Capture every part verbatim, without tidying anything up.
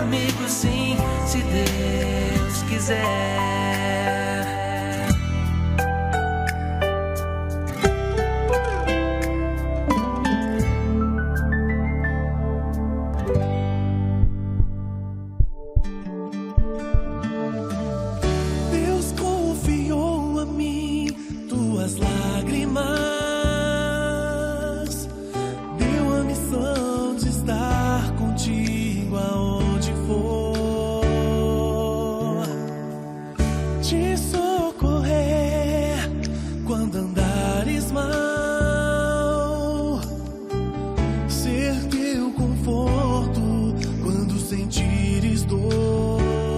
amigo sim, se Deus quiser. Deus confiou a mim tuas lágrimas, deu a missão de estar contigo aonde for, te socorrer quando andares mal, ser teu conforto quando sentires dor.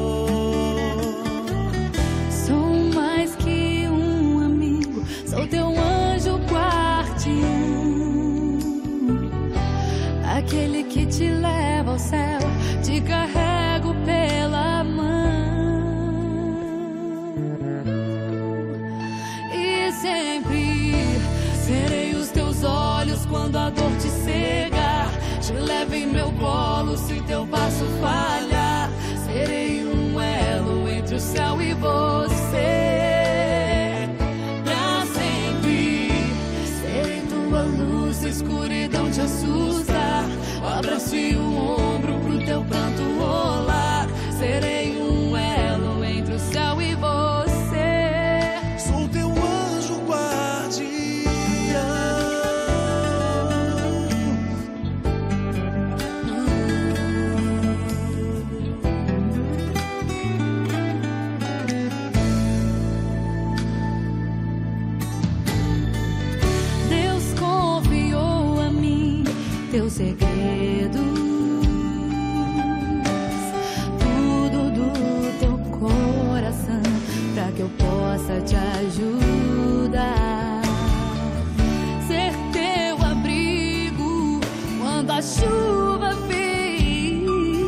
Sou mais que um amigo, sou teu anjo guardião, aquele que te leva ao céu, te carrego pela mão. E sempre serei os teus olhos quando a dor te cega, te levo em meu colo se teu passo falhar, serei um elo entre o céu e você. Pra sempre serei tua luz, se a escuridão te assusta, o abraço e o ombro pro teu pranto rolar, serei um elo entre o céu e você. Sou teu anjo guardião. Deus confiou a mim teus segredos, tudo do teu coração, pra que eu possa te ajudar, ser teu abrigo quando a chuva vir,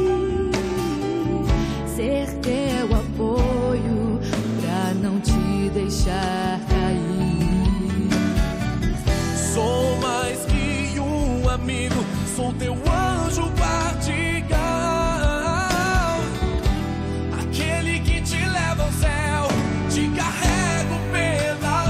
ser teu apoio pra não te deixar cair. Sou mais que um amigo, sou teu anjo guardião, aquele que te leva ao céu, te carrego pela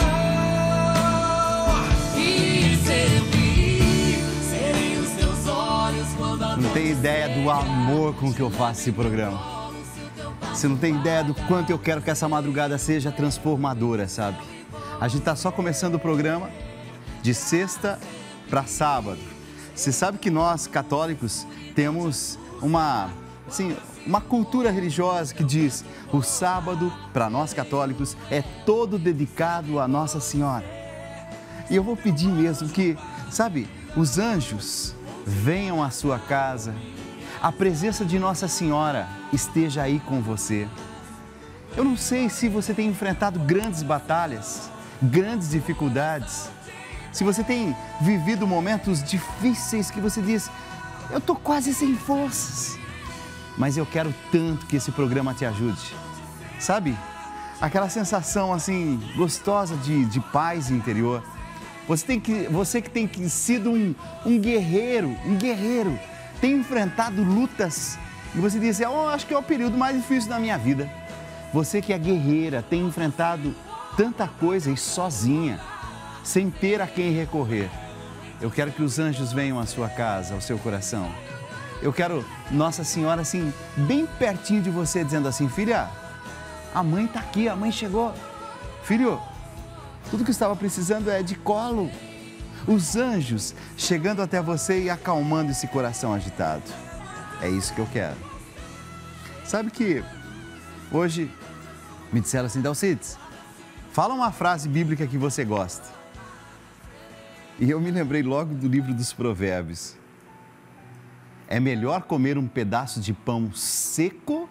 mão. E sempre serei os teus olhos quando a Não tem ideia do amor com que eu faço esse programa. Você não tem ideia do quanto eu quero que essa madrugada seja transformadora, sabe? A gente tá só começando o programa de sexta para sábado. Você sabe que nós, católicos, temos uma, assim, uma cultura religiosa que diz: o sábado, para nós católicos, é todo dedicado a Nossa Senhora. E eu vou pedir mesmo que, sabe, os anjos venham à sua casa, a presença de Nossa Senhora esteja aí com você. Eu não sei se você tem enfrentado grandes batalhas, grandes dificuldades, se você tem vivido momentos difíceis que você diz: eu tô quase sem forças. Mas eu quero tanto que esse programa te ajude. Sabe, aquela sensação assim gostosa de, de paz interior. Você, tem que, você que tem que sido um, um guerreiro, um guerreiro, tem enfrentado lutas e você diz: eu acho que é o período mais difícil da minha vida. Você que é guerreira, tem enfrentado tanta coisa e sozinha, sem ter a quem recorrer. Eu quero que os anjos venham à sua casa, ao seu coração. Eu quero Nossa Senhora assim, bem pertinho de você, dizendo assim: filha, a mãe está aqui, a mãe chegou. Filho, tudo que estava precisando é de colo. Os anjos chegando até você e acalmando esse coração agitado. É isso que eu quero. Sabe que hoje me disseram assim: Dalcides, fala uma frase bíblica que você gosta. E eu me lembrei logo do livro dos Provérbios. É melhor comer um pedaço de pão seco,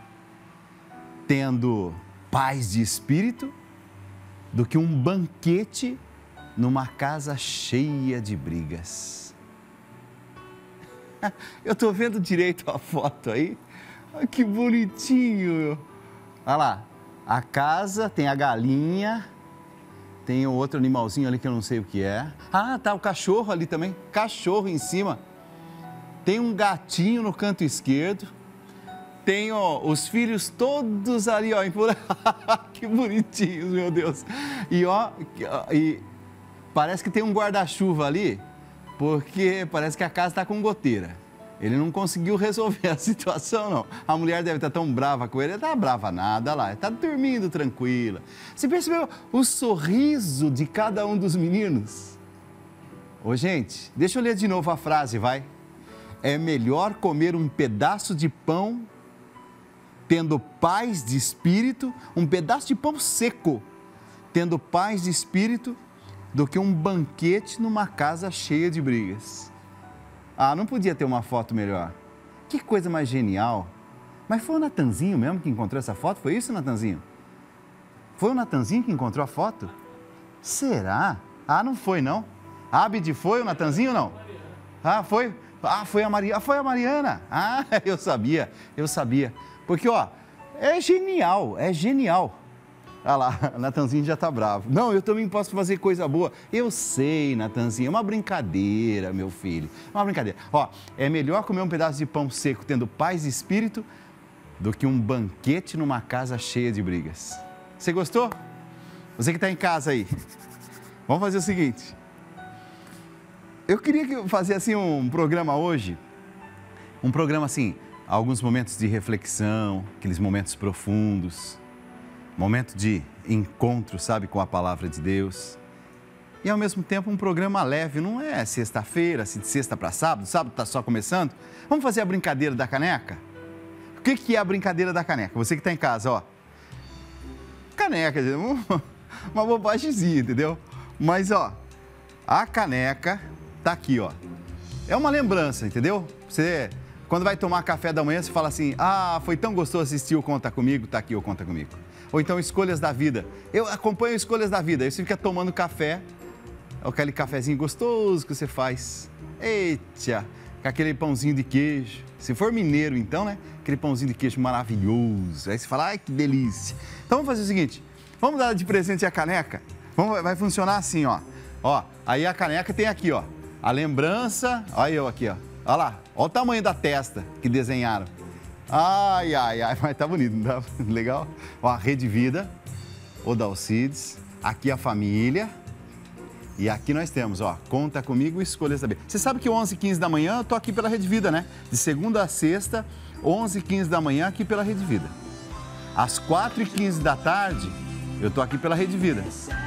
tendo paz de espírito, do que um banquete numa casa cheia de brigas. Eu estou vendo direito a foto aí. Olha que bonitinho. Olha lá, a casa tem a galinha, tem o outro animalzinho ali que eu não sei o que é. Ah, tá o cachorro ali também, cachorro em cima. Tem um gatinho no canto esquerdo. tem ó, os filhos todos ali, ó, em... que bonitinhos, meu Deus. E ó, e parece que tem um guarda-chuva ali, porque parece que a casa está com goteira. Ele não conseguiu resolver a situação, não. A mulher deve estar tão brava com ele. Ele não está brava nada, lá. Está dormindo tranquila. Você percebeu o sorriso de cada um dos meninos? Ô, gente, deixa eu ler de novo a frase, vai. É melhor comer um pedaço de pão, tendo paz de espírito, um pedaço de pão seco, tendo paz de espírito, do que um banquete numa casa cheia de brigas. Ah, não podia ter uma foto melhor. Que coisa mais genial. Mas foi o Natanzinho mesmo que encontrou essa foto? Foi isso, Natanzinho? Foi o Natanzinho que encontrou a foto? Será? Ah, não foi, não. A Abdi foi o Natanzinho, não? Ah, foi? Ah, foi a Mariana. Foi a Mariana. Ah, eu sabia, eu sabia. Porque, ó, é genial, é genial. Olha lá, Natanzinho já tá bravo. Não, eu também posso fazer coisa boa. Eu sei, Natanzinho, é uma brincadeira, meu filho. É uma brincadeira. Ó, é melhor comer um pedaço de pão seco tendo paz e espírito do que um banquete numa casa cheia de brigas. Você gostou? Você que está em casa aí. Vamos fazer o seguinte. Eu queria fazer assim um programa hoje. Um programa assim, alguns momentos de reflexão, aqueles momentos profundos. Momento de encontro, sabe, com a palavra de Deus. E ao mesmo tempo um programa leve, não é sexta-feira, assim, de sexta para sábado, sábado está só começando. Vamos fazer a brincadeira da caneca? O que, que é a brincadeira da caneca? Você que está em casa, ó. Caneca, uma bobagemzinha, entendeu? Mas, ó, a caneca tá aqui, ó. É uma lembrança, entendeu? Você, quando vai tomar café da manhã, você fala assim, ah, foi tão gostoso assistir o Conta Comigo, tá aqui o Conta Comigo. Ou então Escolhas da Vida. Eu acompanho Escolhas da Vida. Aí você fica tomando café, aquele cafezinho gostoso que você faz. Eita, com aquele pãozinho de queijo. Se for mineiro, então, né? Aquele pãozinho de queijo maravilhoso. Aí você fala, ai, que delícia. Então vamos fazer o seguinte, vamos dar de presente a caneca? Vamos, vai funcionar assim, ó. Ó, aí a caneca tem aqui, ó. A lembrança, olha eu aqui, ó. Olha lá, olha o tamanho da testa que desenharam. Ai, ai, ai, mas tá bonito, não tá? Legal? Ó, a Rede Vida, o Dalcides, aqui a família. E aqui nós temos, ó, Conta Comigo, Escolhas da Vida. Você sabe que onze e quinze da manhã eu tô aqui pela Rede Vida, né? De segunda a sexta, onze e quinze da manhã aqui pela Rede Vida. Às quatro e quinze da tarde, eu tô aqui pela Rede Vida.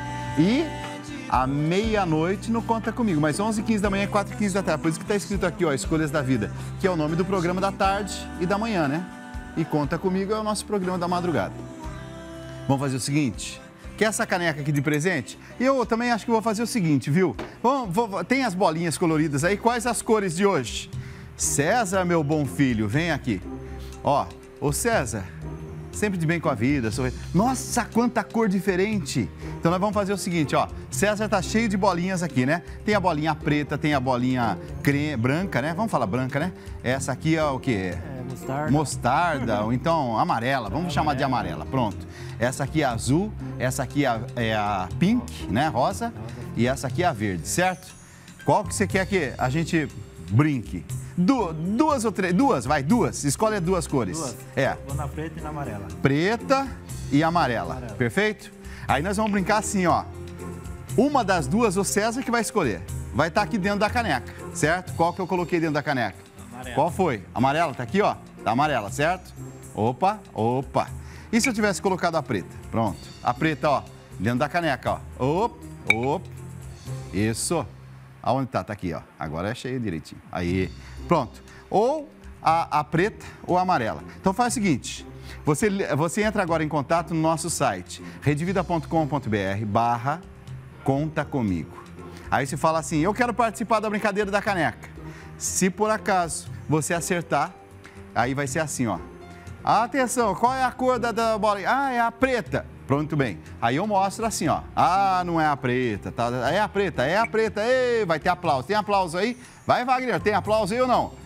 E à meia-noite no Conta Comigo, mas onze e quinze da manhã é quatro e quinze da tarde, por isso que está escrito aqui, ó, Escolhas da Vida, que é o nome do programa da tarde e da manhã, né? E Conta Comigo é o nosso programa da madrugada. Vamos fazer o seguinte, quer essa caneca aqui de presente? E eu também acho que vou fazer o seguinte, viu? Vamos, vou, tem as bolinhas coloridas aí, quais as cores de hoje? César, meu bom filho, vem aqui. Ó, ô César, sempre de bem com a vida, sorri... Nossa, quanta cor diferente! Então nós vamos fazer o seguinte, ó. César tá cheio de bolinhas aqui, né? Tem a bolinha preta, tem a bolinha creme, branca, né? Vamos falar branca, né? Essa aqui é o quê? É, mostarda. Mostarda, ou então amarela, vamos é, chamar amarela. de amarela, pronto. Essa aqui é azul, essa aqui é a, é a pink, né? Rosa, Rosa. E essa aqui é a verde, certo? Qual que você quer que a gente brinque? Du duas ou três? Duas, vai, duas. Escolhe duas cores. Duas. É. Vou na preta e na amarela. Preta e amarela. amarela. Perfeito? Aí nós vamos brincar assim, ó. Uma das duas, o César que vai escolher. Vai estar aqui dentro da caneca, certo? Qual que eu coloquei dentro da caneca? Amarela. Qual foi? Amarela, tá aqui, ó. Tá amarela, certo? Opa, opa. E se eu tivesse colocado a preta? Pronto. A preta, ó, dentro da caneca, ó. Opa, opa. Isso. Aonde tá? Tá aqui, ó. Agora é cheio direitinho. Aí. Pronto. Ou a, a preta ou a amarela. Então faz o seguinte. Você, você entra agora em contato no nosso site. redevida ponto com ponto br barra Conta Comigo. Aí você fala assim, eu quero participar da brincadeira da caneca. Se por acaso você acertar, aí vai ser assim, ó. Atenção, qual é a cor da, da bola? Ah, é a preta. Pronto, bem. Aí eu mostro assim, ó. Ah, não é a preta, tá? É a preta, é a preta. Ei, vai ter aplauso. Tem aplauso aí? Vai, Wagner, tem aplauso aí ou não?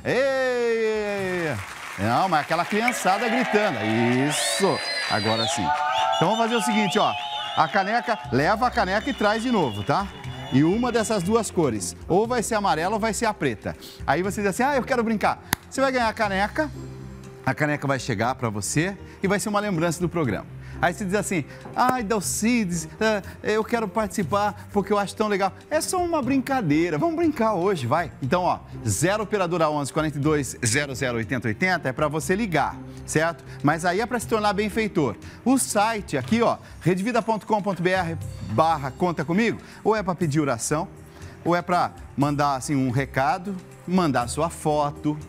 Ei! Não, mas aquela criançada gritando. Isso! Agora sim. Então vamos fazer o seguinte, ó. A caneca, leva a caneca e traz de novo, tá? E uma dessas duas cores. Ou vai ser amarela ou vai ser a preta. Aí você diz assim, ah, eu quero brincar. Você vai ganhar a caneca. A caneca vai chegar para você e vai ser uma lembrança do programa. Aí você diz assim, ai, Dalcides, eu quero participar porque eu acho tão legal. É só uma brincadeira, vamos brincar hoje, vai. Então, ó, zero operadora onze, quarenta e dois, zero zero, oitenta oitenta é para você ligar, certo? Mas aí é para se tornar benfeitor. O site aqui, ó, redvida ponto com ponto br barra conta comigo, ou é para pedir oração, ou é para mandar assim um recado, mandar sua foto,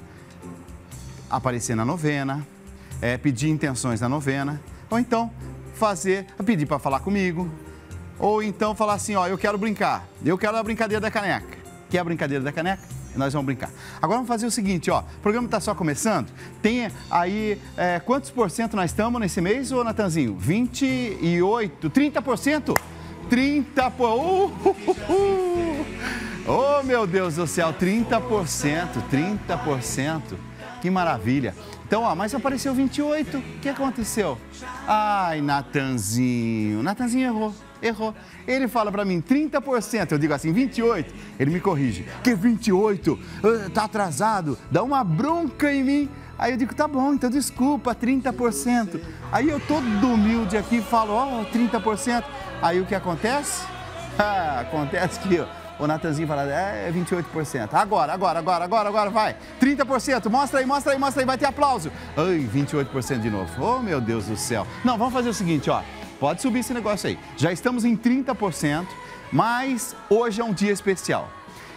aparecer na novena, é, pedir intenções na novena, ou então fazer, pedir para falar comigo, ou então falar assim, ó, eu quero brincar, eu quero a brincadeira da caneca. Quer a brincadeira da caneca? Nós vamos brincar. Agora vamos fazer o seguinte, ó, o programa está só começando, tem aí, é, quantos por cento nós estamos nesse mês, ô Natanzinho? vinte e oito, trinta por cento? trinta por cento, uh, uh, uh, uh. Oh, meu Deus do céu, trinta por cento, trinta por cento, que maravilha. Então, ó, mas apareceu vinte e oito, o que aconteceu? Ai, Natanzinho, Natanzinho errou, errou. Ele fala pra mim trinta por cento, eu digo assim, vinte e oito, ele me corrige. Que vinte e oito? Tá atrasado, dá uma bronca em mim. Aí eu digo, tá bom, então desculpa, trinta por cento. Aí eu todo humilde aqui falo, ó, oh, trinta por cento. Aí o que acontece? Ah, acontece que... O Natanzinho fala, é vinte e oito por cento. Agora, agora, agora, agora, agora, vai. trinta por cento, mostra aí, mostra aí, mostra aí, vai ter aplauso. Ai, vinte e oito por cento de novo. Oh, meu Deus do céu. Não, vamos fazer o seguinte, ó. Pode subir esse negócio aí. Já estamos em trinta por cento, mas hoje é um dia especial.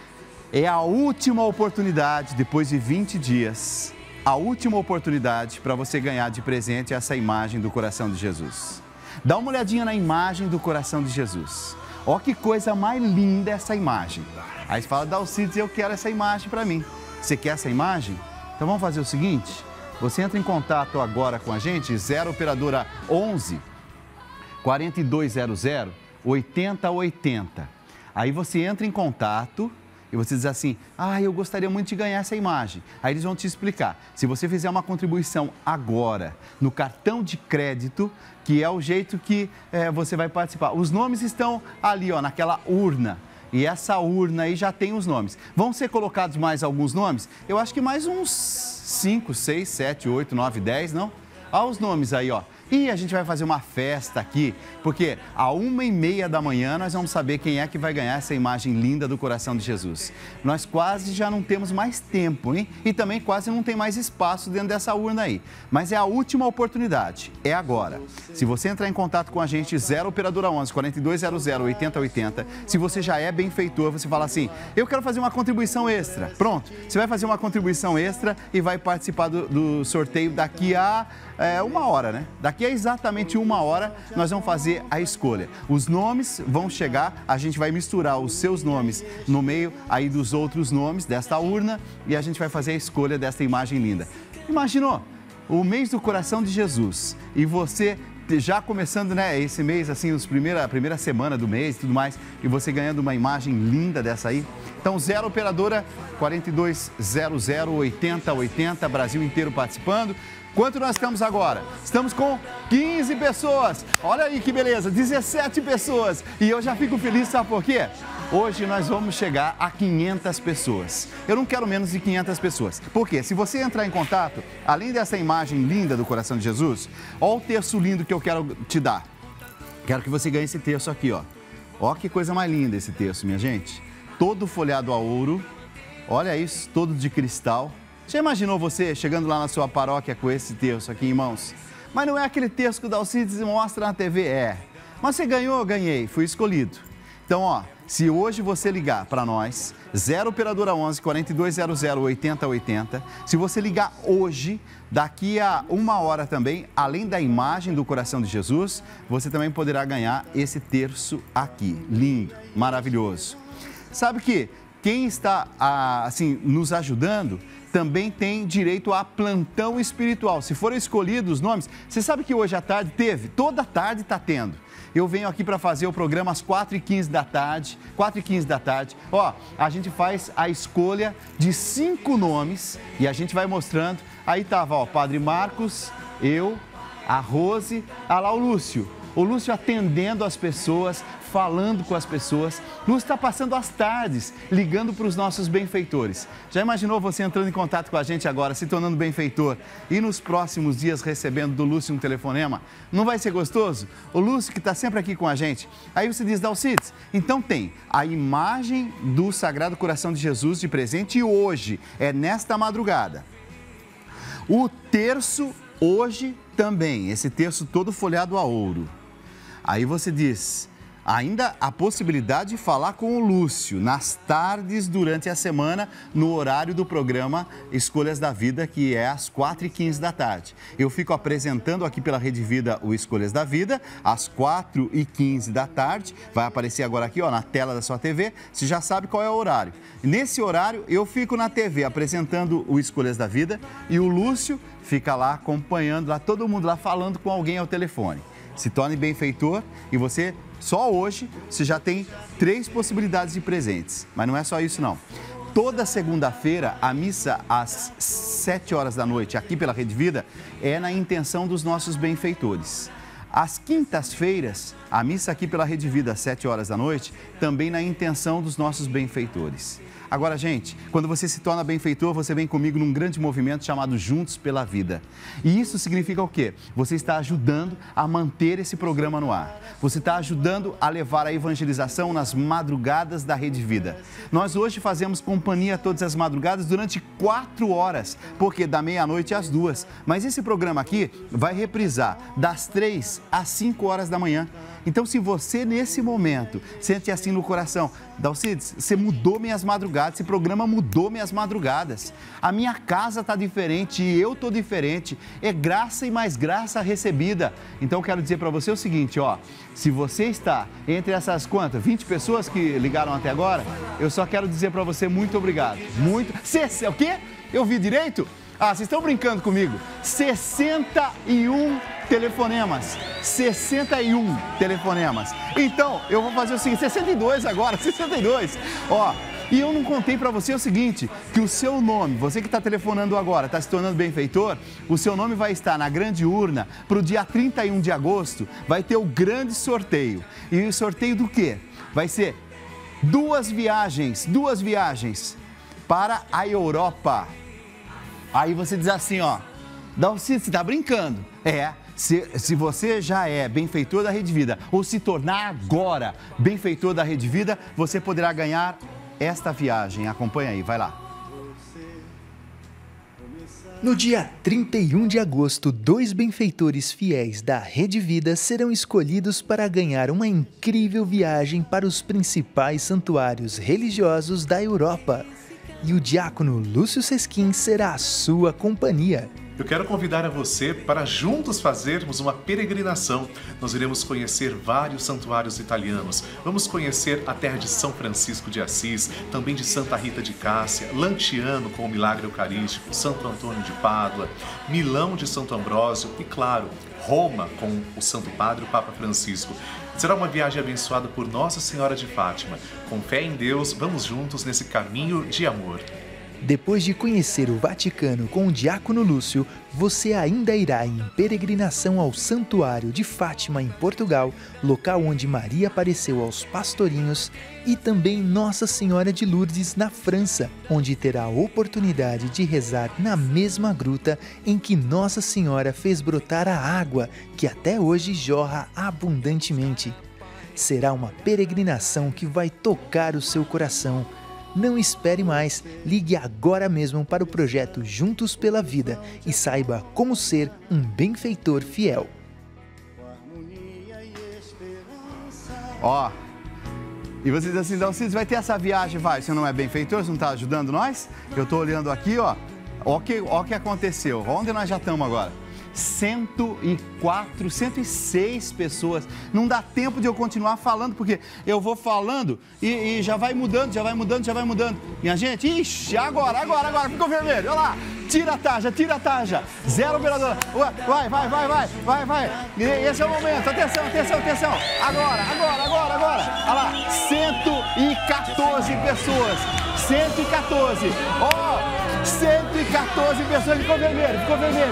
É a última oportunidade, depois de vinte dias, a última oportunidade para você ganhar de presente essa imagem do coração de Jesus. Dá uma olhadinha na imagem do coração de Jesus. Ó, que coisa mais linda essa imagem. Aí você fala, Dalcides, eu quero essa imagem para mim. Você quer essa imagem? Então vamos fazer o seguinte, você entra em contato agora com a gente, zero operadora onze, quarenta e dois zero zero, oitenta oitenta. Aí você entra em contato e você diz assim, ah, eu gostaria muito de ganhar essa imagem. Aí eles vão te explicar. Se você fizer uma contribuição agora no cartão de crédito, que é o jeito que é, você vai participar. Os nomes estão ali, ó, naquela urna. E essa urna aí já tem os nomes. Vão ser colocados mais alguns nomes? Eu acho que mais uns cinco, seis, sete, oito, nove, dez, não? Olha os nomes aí, ó. E a gente vai fazer uma festa aqui, porque a uma e meia da manhã nós vamos saber quem é que vai ganhar essa imagem linda do coração de Jesus. Nós quase já não temos mais tempo, hein? E também quase não tem mais espaço dentro dessa urna aí. Mas é a última oportunidade, é agora. Se você entrar em contato com a gente, zero operadora onze, quarenta e dois zero zero, oitenta oitenta, se você já é benfeitor, você fala assim, eu quero fazer uma contribuição extra. Pronto, você vai fazer uma contribuição extra e vai participar do, do sorteio daqui a é, uma hora, né? Daqui a exatamente uma hora nós vamos fazer a escolha. Os nomes vão chegar, a gente vai misturar os seus nomes no meio aí dos outros nomes desta urna e a gente vai fazer a escolha desta imagem linda. Imaginou? O mês do coração de Jesus e você já começando, né, esse mês, assim, os primeira, a primeira semana do mês e tudo mais, e você ganhando uma imagem linda dessa aí. Então, zero operadora, quarenta e dois zero zero, oitenta oitenta, Brasil inteiro participando. Quanto nós estamos agora? Estamos com quinze pessoas. Olha aí que beleza, dezessete pessoas. E eu já fico feliz, sabe por quê? Hoje nós vamos chegar a quinhentas pessoas. Eu não quero menos de quinhentas pessoas. Por quê? Se você entrar em contato, além dessa imagem linda do coração de Jesus, olha o texto lindo que eu quero te dar. Quero que você ganhe esse texto aqui, ó. Ó que coisa mais linda esse texto, minha gente. Todo folhado a ouro. Olha isso, todo de cristal. Já imaginou você chegando lá na sua paróquia com esse texto aqui em mãos? Mas não é aquele texto que o Dalcides mostra na T V, é. Mas você ganhou, ganhei, fui escolhido. Então, ó, se hoje você ligar para nós, zero operadora onze, quarenta e dois zero zero, oitenta oitenta, se você ligar hoje, daqui a uma hora também, além da imagem do coração de Jesus, você também poderá ganhar esse terço aqui, lindo, maravilhoso. Sabe que quem está, assim, nos ajudando também tem direito a plantão espiritual. Se forem escolhidos os nomes, você sabe que hoje à tarde teve, toda tarde está tendo. Eu venho aqui para fazer o programa às quatro e quinze da tarde, quatro e quinze da tarde. Ó, a gente faz a escolha de cinco nomes e a gente vai mostrando. Aí tava, ó, Padre Marcos, eu, a Rose, ah lá o Lúcio. O Lúcio atendendo as pessoas, falando com as pessoas. Lúcio está passando as tardes ligando para os nossos benfeitores. Já imaginou você entrando em contato com a gente agora, se tornando benfeitor e nos próximos dias recebendo do Lúcio um telefonema? Não vai ser gostoso? O Lúcio que está sempre aqui com a gente. Aí você diz, Dalcides, então tem a imagem do Sagrado Coração de Jesus de presente e hoje, é nesta madrugada. O terço hoje também, esse terço todo folhado a ouro. Aí você diz, ainda a possibilidade de falar com o Lúcio nas tardes durante a semana, no horário do programa Escolhas da Vida, que é às quatro e quinze da tarde. Eu fico apresentando aqui pela Rede Vida o Escolhas da Vida, às quatro e quinze da tarde. Vai aparecer agora aqui, ó, na tela da sua T V, você já sabe qual é o horário. Nesse horário, eu fico na T V apresentando o Escolhas da Vida e o Lúcio fica lá acompanhando, lá todo mundo lá falando com alguém ao telefone. Se torne benfeitor e você, só hoje, você já tem três possibilidades de presentes. Mas não é só isso, não. Toda segunda-feira, a missa às sete horas da noite, aqui pela Rede Vida, é na intenção dos nossos benfeitores. Às quintas-feiras, a missa aqui pela Rede Vida, às sete horas da noite, também na intenção dos nossos benfeitores. Agora, gente, quando você se torna benfeitor, você vem comigo num grande movimento chamado Juntos pela Vida. E isso significa o quê? Você está ajudando a manter esse programa no ar. Você está ajudando a levar a evangelização nas madrugadas da Rede Vida. Nós hoje fazemos companhia todas as madrugadas durante quatro horas, porque da meia-noite às duas. Mas esse programa aqui vai reprisar das três às cinco horas da manhã. Então, se você, nesse momento, sente assim no coração, Dalcides, você mudou minhas madrugadas, esse programa mudou minhas madrugadas. A minha casa está diferente e eu estou diferente. É graça e mais graça recebida. Então, eu quero dizer para você o seguinte, ó, se você está entre essas quantas, vinte pessoas que ligaram até agora, eu só quero dizer para você muito obrigado. Muito... Cê, o quê? Eu vi direito? Ah, vocês estão brincando comigo? sessenta e um telefonemas. sessenta e um telefonemas. Então, eu vou fazer o seguinte, sessenta e dois agora, sessenta e dois. Ó, e eu não contei para você o seguinte, que o seu nome, você que está telefonando agora, está se tornando benfeitor, o seu nome vai estar na grande urna para o dia trinta e um de agosto, vai ter o grande sorteio. E o sorteio do quê? Vai ser duas viagens, duas viagens para a Europa. Aí você diz assim, ó, Dalcides, você está brincando? É, se, se você já é benfeitor da Rede Vida ou se tornar agora benfeitor da Rede Vida, você poderá ganhar esta viagem. Acompanha aí, vai lá. No dia trinta e um de agosto, dois benfeitores fiéis da Rede Vida serão escolhidos para ganhar uma incrível viagem para os principais santuários religiosos da Europa. E o diácono Lúcio Sesquim será a sua companhia. Eu quero convidar a você para juntos fazermos uma peregrinação. Nós iremos conhecer vários santuários italianos. Vamos conhecer a terra de São Francisco de Assis, também de Santa Rita de Cássia, Lanciano com o milagre eucarístico, Santo Antônio de Pádua, Milão de Santo Ambrósio e, claro, Roma com o Santo Padre, o Papa Francisco. Será uma viagem abençoada por Nossa Senhora de Fátima. Com fé em Deus, vamos juntos nesse caminho de amor. Depois de conhecer o Vaticano com o diácono Lúcio, você ainda irá em peregrinação ao Santuário de Fátima em Portugal, local onde Maria apareceu aos pastorinhos, e também Nossa Senhora de Lourdes na França, onde terá a oportunidade de rezar na mesma gruta em que Nossa Senhora fez brotar a água, que até hoje jorra abundantemente. Será uma peregrinação que vai tocar o seu coração. Não espere mais, ligue agora mesmo para o projeto Juntos pela Vida e saiba como ser um benfeitor fiel. Ó, e você diz assim, Dalcides, vai ter essa viagem, vai, você não é benfeitor, você não está ajudando nós? Eu estou olhando aqui, ó, ó que, ó que aconteceu, onde nós já estamos agora? cento e quatro, cento e seis pessoas. Não dá tempo de eu continuar falando, porque eu vou falando e, e já vai mudando, já vai mudando, já vai mudando. Minha gente, ixi, agora, agora, agora, ficou vermelho, olha lá. Tira a tarja, tira a tarja. Zero operadora. Vai, vai, vai, vai, vai, vai. E esse é o momento, atenção, atenção, atenção. Agora, agora, agora, agora. Olha lá, cento e quatorze pessoas. cento e quatorze. Ó, oh, cento e quatorze pessoas, ficou vermelho, ficou vermelho.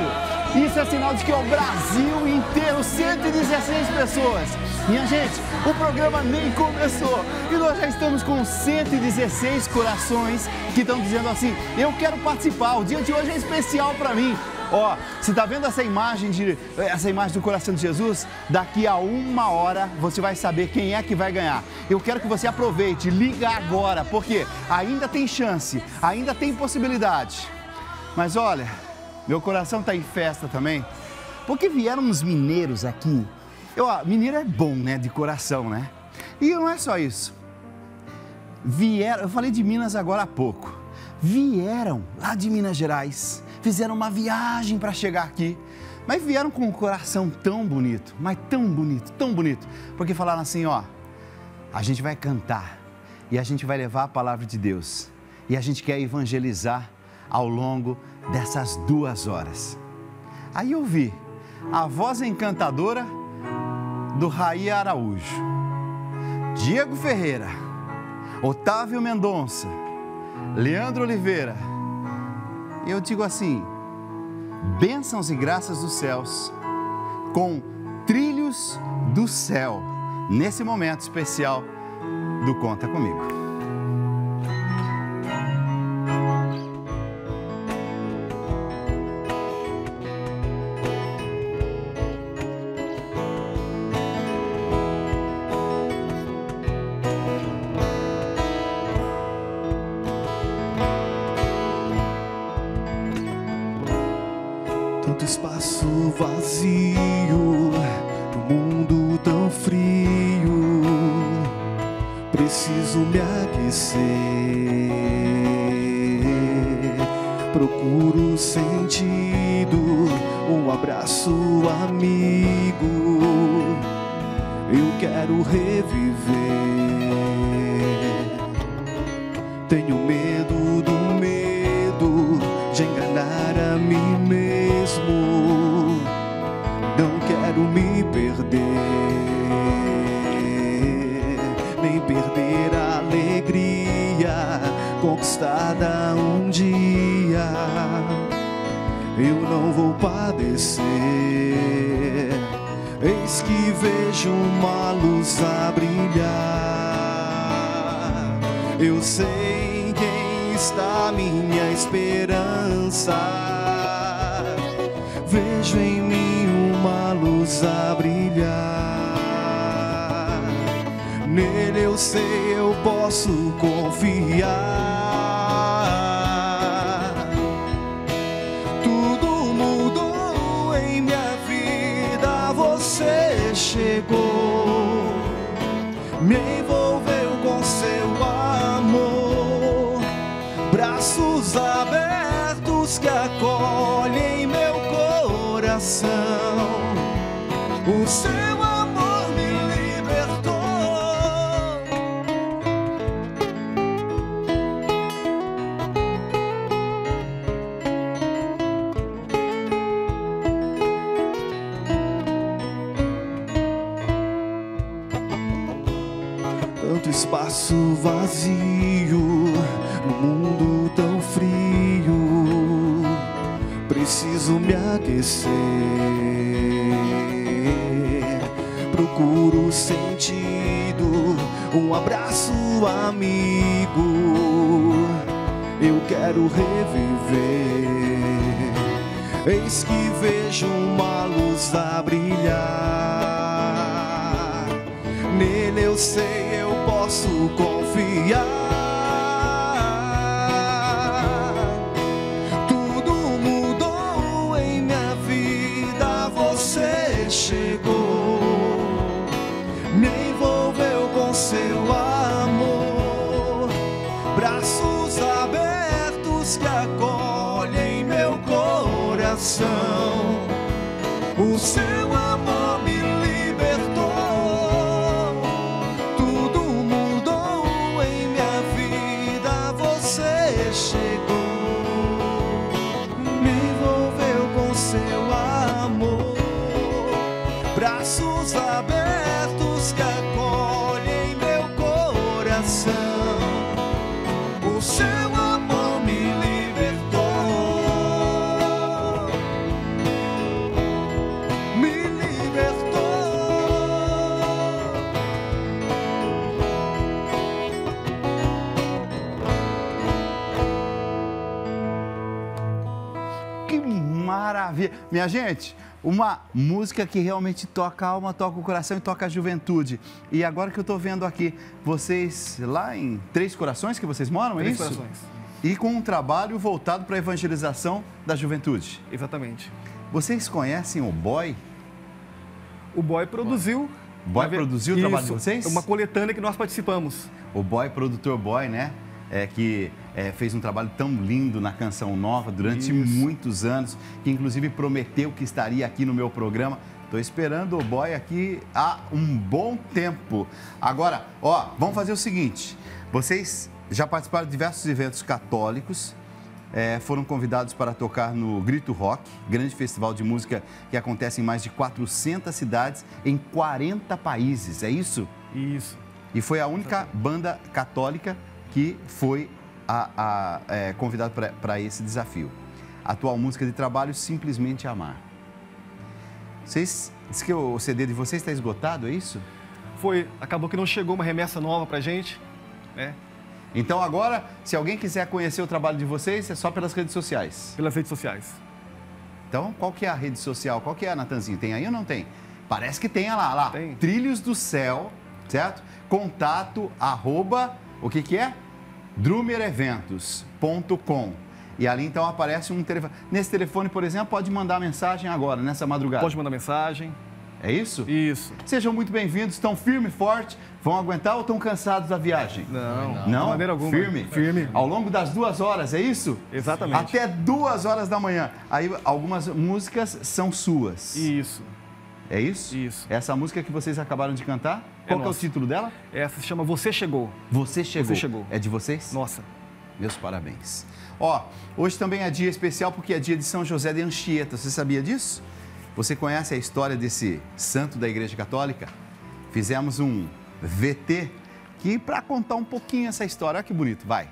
Isso é sinal de que é o Brasil inteiro, cento e dezesseis pessoas. Minha gente, o programa nem começou e nós já estamos com cento e dezesseis corações que estão dizendo assim: eu quero participar, o dia de hoje é especial para mim. Ó, você está vendo essa imagem, de, essa imagem do coração de Jesus? Daqui a uma hora você vai saber quem é que vai ganhar. Eu quero que você aproveite, liga agora, porque ainda tem chance, ainda tem possibilidade. Mas olha, meu coração está em festa também, porque vieram uns mineiros aqui. Eu, ó, mineiro é bom, né, de coração, né? E não é só isso. Vieram, eu falei de Minas agora há pouco. Vieram lá de Minas Gerais. Fizeram uma viagem para chegar aqui, mas vieram com um coração tão bonito, mas tão bonito, tão bonito, porque falaram assim, ó, a gente vai cantar e a gente vai levar a palavra de Deus e a gente quer evangelizar ao longo dessas duas horas. Aí eu vi a voz encantadora do Raí Araújo, Diego Ferreira, Otávio Mendonça, Leandro Oliveira. Eu digo assim, bênçãos e graças dos céus, com trilhos do céu, nesse momento especial do Conta Comigo. Tanto espaço vazio, no mundo tão frio, preciso me aquecer. Procuro sentido, um abraço amigo, eu quero reviver. Tenho medo do medo de enganar a mim mesmo, não quero me perder, nem perder a alegria conquistada um dia. Eu não vou padecer, eis que vejo uma luz a brilhar. Eu sei quem está minha esperança, vejo em mim uma luz a brilhar. Nele eu sei, eu posso confiar. Tudo mudou em minha vida, você chegou, me envolveu com seu amor, braços abertos que acolhem meu coração. O seu amor me libertou. Tanto espaço vazio, no mundo tão frio, preciso me aquecer. Procuro sentido, um abraço amigo, eu quero reviver. Eis que vejo uma luz a brilhar. Nele eu sei, eu posso confiar. Tudo mudou em minha vida, você chegou, me envolveu com seu amor, braços abertos que acolhem meu coração. O seu amor me libertou. Tudo mudou em minha vida, você chegou, me envolveu com seu amor, braços abertos que acolhem meu coração. O seu amor me libertou. Que maravilha! Minha gente, uma música que realmente toca a alma, toca o coração e toca a juventude. E agora que eu estou vendo aqui, vocês lá em Três Corações que vocês moram, é Três isso? Corações. E com um trabalho voltado para a evangelização da juventude. Exatamente. Vocês conhecem o Boy? O Boy produziu... O Boy ver- produziu o trabalho de Isso, vocês? uma coletânea que nós participamos. O Boy, produtor Boy, né? É, que é, fez um trabalho tão lindo na Canção Nova durante Isso. muitos anos, que inclusive prometeu que estaria aqui no meu programa. Estou esperando o Boy aqui há um bom tempo. Agora, ó, vamos fazer o seguinte. Vocês já participaram de diversos eventos católicos, é, foram convidados para tocar no Grito Rock, grande festival de música que acontece em mais de quatrocentas cidades, em quarenta países, é isso? Isso. E foi a única banda católica que foi a, a, é, convidada para esse desafio. A atual música de trabalho, Simplesmente Amar. Vocês, diz que o C D de vocês está esgotado, é isso? Foi, acabou que não chegou uma remessa nova pra gente, né? Então agora, se alguém quiser conhecer o trabalho de vocês, é só pelas redes sociais. Pelas redes sociais. Então, qual que é a rede social? Qual que é, Natanzinho? Tem aí ou não tem? Parece que tem lá, lá. Tem. Trilhos do Céu, certo? Contato, arroba, o que que é? drumer eventos ponto com. E ali, então, aparece um telefone. Nesse telefone, por exemplo, pode mandar mensagem agora, nessa madrugada. Pode mandar mensagem. É isso? Isso. Sejam muito bem-vindos. Estão firme e forte? Vão aguentar ou estão cansados da viagem? Não, Não? de maneira alguma. Firme? Firme. Ao longo das duas horas, é isso? Exatamente. Até duas horas da manhã. Aí, algumas músicas são suas. Isso. É isso? Isso. Essa música que vocês acabaram de cantar, qual que é o nossa. título dela? Essa se chama Você Chegou. Você Chegou. Você Chegou. É de vocês? Nossa. Meus parabéns. Ó, hoje também é dia especial porque é dia de São José de Anchieta. Você sabia disso? Você conhece a história desse santo da Igreja Católica? Fizemos um V T que para contar um pouquinho essa história. Olha que bonito, vai.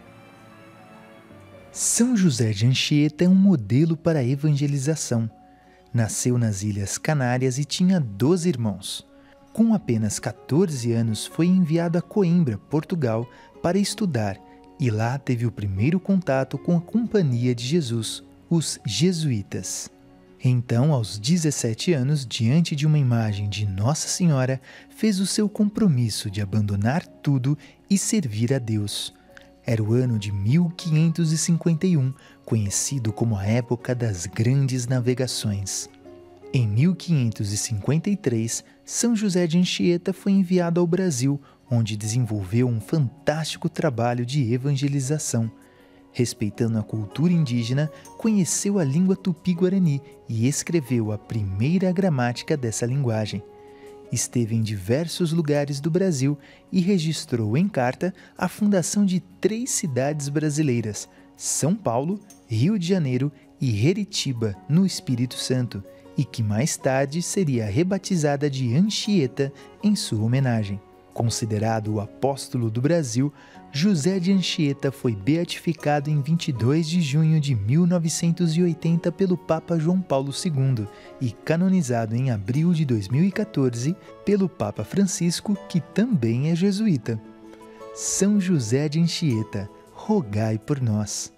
São José de Anchieta é um modelo para a evangelização. Nasceu nas Ilhas Canárias e tinha doze irmãos. Com apenas quatorze anos, foi enviado a Coimbra, Portugal, para estudar e lá teve o primeiro contato com a Companhia de Jesus, os jesuítas. Então, aos dezessete anos, diante de uma imagem de Nossa Senhora, fez o seu compromisso de abandonar tudo e servir a Deus. Era o ano de mil quinhentos e cinquenta e um, conhecido como a época das grandes navegações. Em mil quinhentos e cinquenta e três, São José de Anchieta foi enviado ao Brasil, onde desenvolveu um fantástico trabalho de evangelização. Respeitando a cultura indígena, conheceu a língua tupi-guarani e escreveu a primeira gramática dessa linguagem. Esteve em diversos lugares do Brasil e registrou em carta a fundação de três cidades brasileiras, São Paulo, Rio de Janeiro e Heritiba, no Espírito Santo, e que mais tarde seria rebatizada de Anchieta em sua homenagem. Considerado o apóstolo do Brasil, José de Anchieta foi beatificado em vinte e dois de junho de mil novecentos e oitenta pelo Papa João Paulo segundo e canonizado em abril de dois mil e quatorze pelo Papa Francisco, que também é jesuíta. São José de Anchieta, rogai por nós.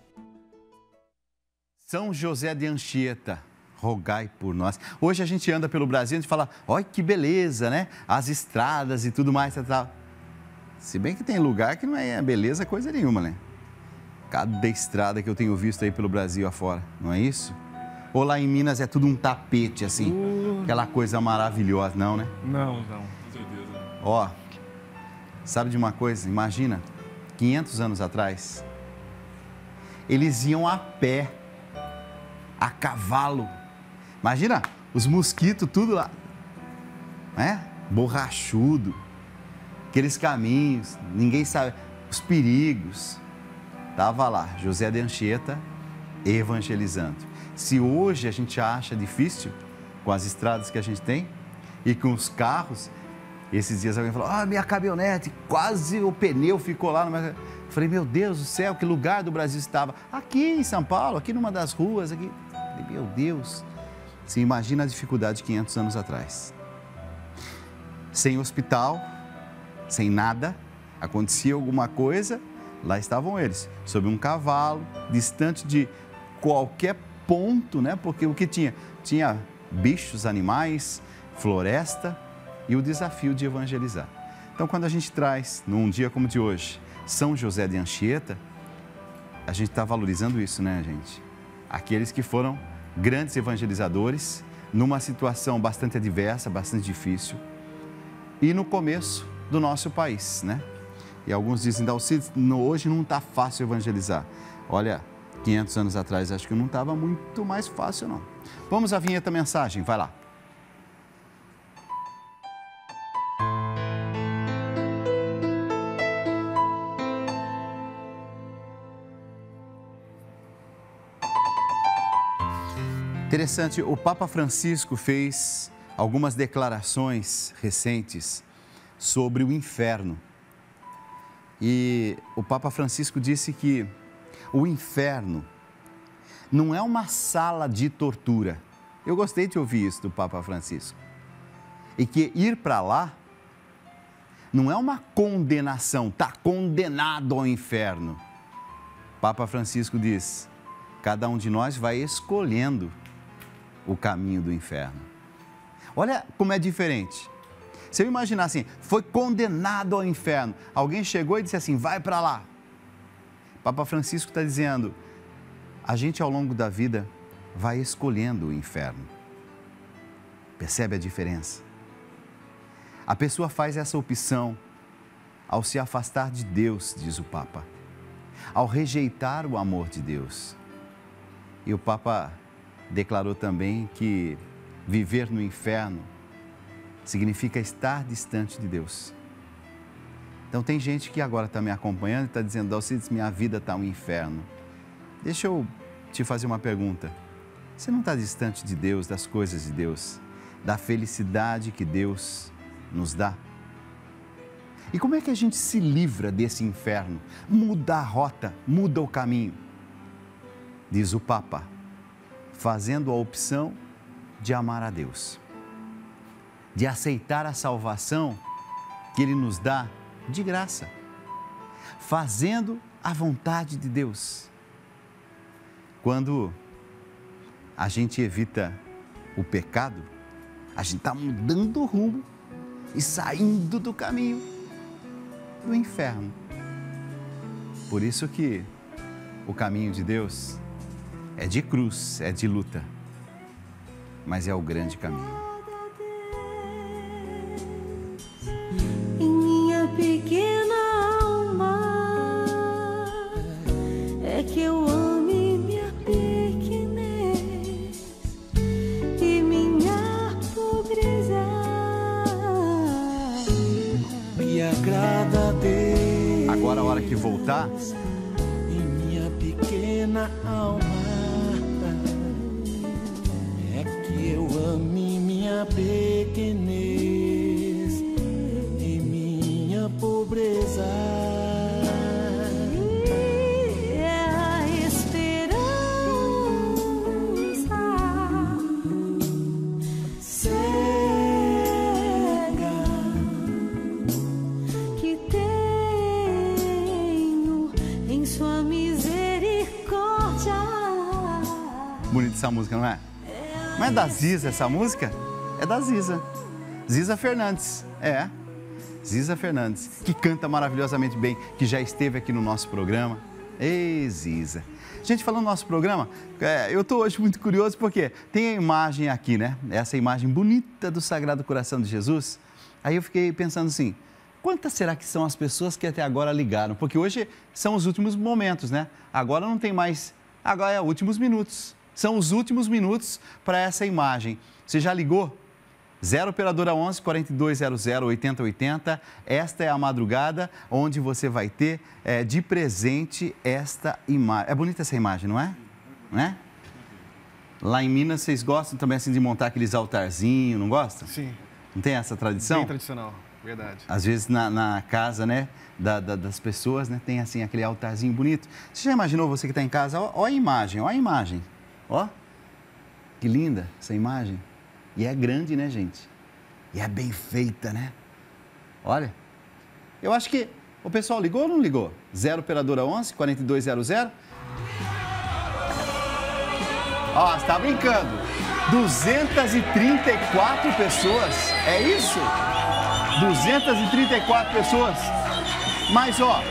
São José de Anchieta, rogai por nós. Hoje a gente anda pelo Brasil e a gente fala, olha que beleza, né? As estradas e tudo mais, tal. Se bem que tem lugar que não é beleza coisa nenhuma, né? Cada estrada que eu tenho visto aí pelo Brasil afora, não é isso? Ou lá em Minas é tudo um tapete, assim, Uh. aquela coisa maravilhosa, não, né? Não, não. Ó, sabe de uma coisa? Imagina, quinhentos anos atrás, eles iam a pé, a cavalo. Imagina, os mosquitos, tudo lá, né? Borrachudo. Aqueles caminhos, ninguém sabe, os perigos. Estava lá, José de Anchieta evangelizando. Se hoje a gente acha difícil, com as estradas que a gente tem e com os carros, esses dias alguém falou, ah, minha caminhonete, quase o pneu ficou lá. No meu... Eu falei, meu Deus do céu, que lugar do Brasil estava? Aqui em São Paulo, aqui numa das ruas, aqui. Eu falei, meu Deus, você imagina a dificuldade de quinhentos anos atrás. Sem hospital, sem nada, acontecia alguma coisa, lá estavam eles, sob um cavalo, distante de qualquer ponto, né? Porque o que tinha? Tinha bichos, animais, floresta e o desafio de evangelizar. Então, quando a gente traz, num dia como o de hoje, São José de Anchieta, a gente está valorizando isso, né, gente? Aqueles que foram grandes evangelizadores, numa situação bastante adversa, bastante difícil, e no começo do nosso país, né? E alguns dizem, Dalcides, hoje não está fácil evangelizar. Olha, quinhentos anos atrás, acho que não estava muito mais fácil, não. Vamos à vinheta mensagem, vai lá. Interessante, o Papa Francisco fez algumas declarações recentes sobre o inferno. E o Papa Francisco disse que o inferno não é uma sala de tortura. Eu gostei de ouvir isso do Papa Francisco. E que ir para lá não é uma condenação, está condenado ao inferno. O Papa Francisco diz, cada um de nós vai escolhendo o caminho do inferno. Olha como é diferente. Se eu imaginar assim, foi condenado ao inferno, alguém chegou e disse assim, vai para lá. O Papa Francisco está dizendo, a gente ao longo da vida vai escolhendo o inferno. Percebe a diferença? A pessoa faz essa opção ao se afastar de Deus, diz o Papa, ao rejeitar o amor de Deus. E o Papa declarou também que viver no inferno significa estar distante de Deus. Então tem gente que agora está me acompanhando e está dizendo, Dalcides, minha vida está um inferno. Deixa eu te fazer uma pergunta. Você não está distante de Deus, das coisas de Deus, da felicidade que Deus nos dá? E como é que a gente se livra desse inferno? Muda a rota, muda o caminho. Diz o Papa, fazendo a opção de amar a Deus, de aceitar a salvação que Ele nos dá de graça, fazendo a vontade de Deus. Quando a gente evita o pecado, a gente está mudando o rumo e saindo do caminho do inferno. Por isso que o caminho de Deus é de cruz, é de luta, mas é o grande caminho. Em minha pequena alma, é que eu ame minha pequenez e minha pobreza. Me agrada a Deus. Agora a hora que voltar, Em minha pequena alma, é que eu ame minha pequenez e minha pobreza. É a esperança cega que tenho em sua misericórdia. bonita essa música, não é? Não é da Ziza essa música? É da Ziza. Ziza Fernandes, é. Ziza Fernandes, que canta maravilhosamente bem, que já esteve aqui no nosso programa. Ei, Ziza. Gente, falando do nosso programa, é, eu estou hoje muito curioso porque tem a imagem aqui, né? Essa imagem bonita do Sagrado Coração de Jesus. Aí eu fiquei pensando assim, quantas será que são as pessoas que até agora ligaram? Porque hoje são os últimos momentos, né? Agora não tem mais, agora é últimos minutos. São os últimos minutos para essa imagem. Você já ligou? zero operadora onze, quarenta e dois zero zero, oitenta oitenta. Esta é a madrugada onde você vai ter é, de presente esta imagem. É bonita essa imagem, não é? Não é? Lá em Minas, vocês gostam também assim de montar aqueles altarzinhos, não gostam? Sim. Não tem essa tradição? Bem tradicional, verdade. Às vezes na, na casa, né, da, da, das pessoas, né, tem assim aquele altarzinho bonito. Você já imaginou, você que está em casa, ó, ó a imagem, ó a imagem. Ó, que linda essa imagem. E é grande, né, gente? E é bem feita, né? Olha, eu acho que o pessoal ligou ou não ligou? zero operadora onze, quarenta e dois zero zero. Ó, você tá brincando. duzentas e trinta e quatro pessoas, é isso? duzentas e trinta e quatro pessoas. Mas, ó,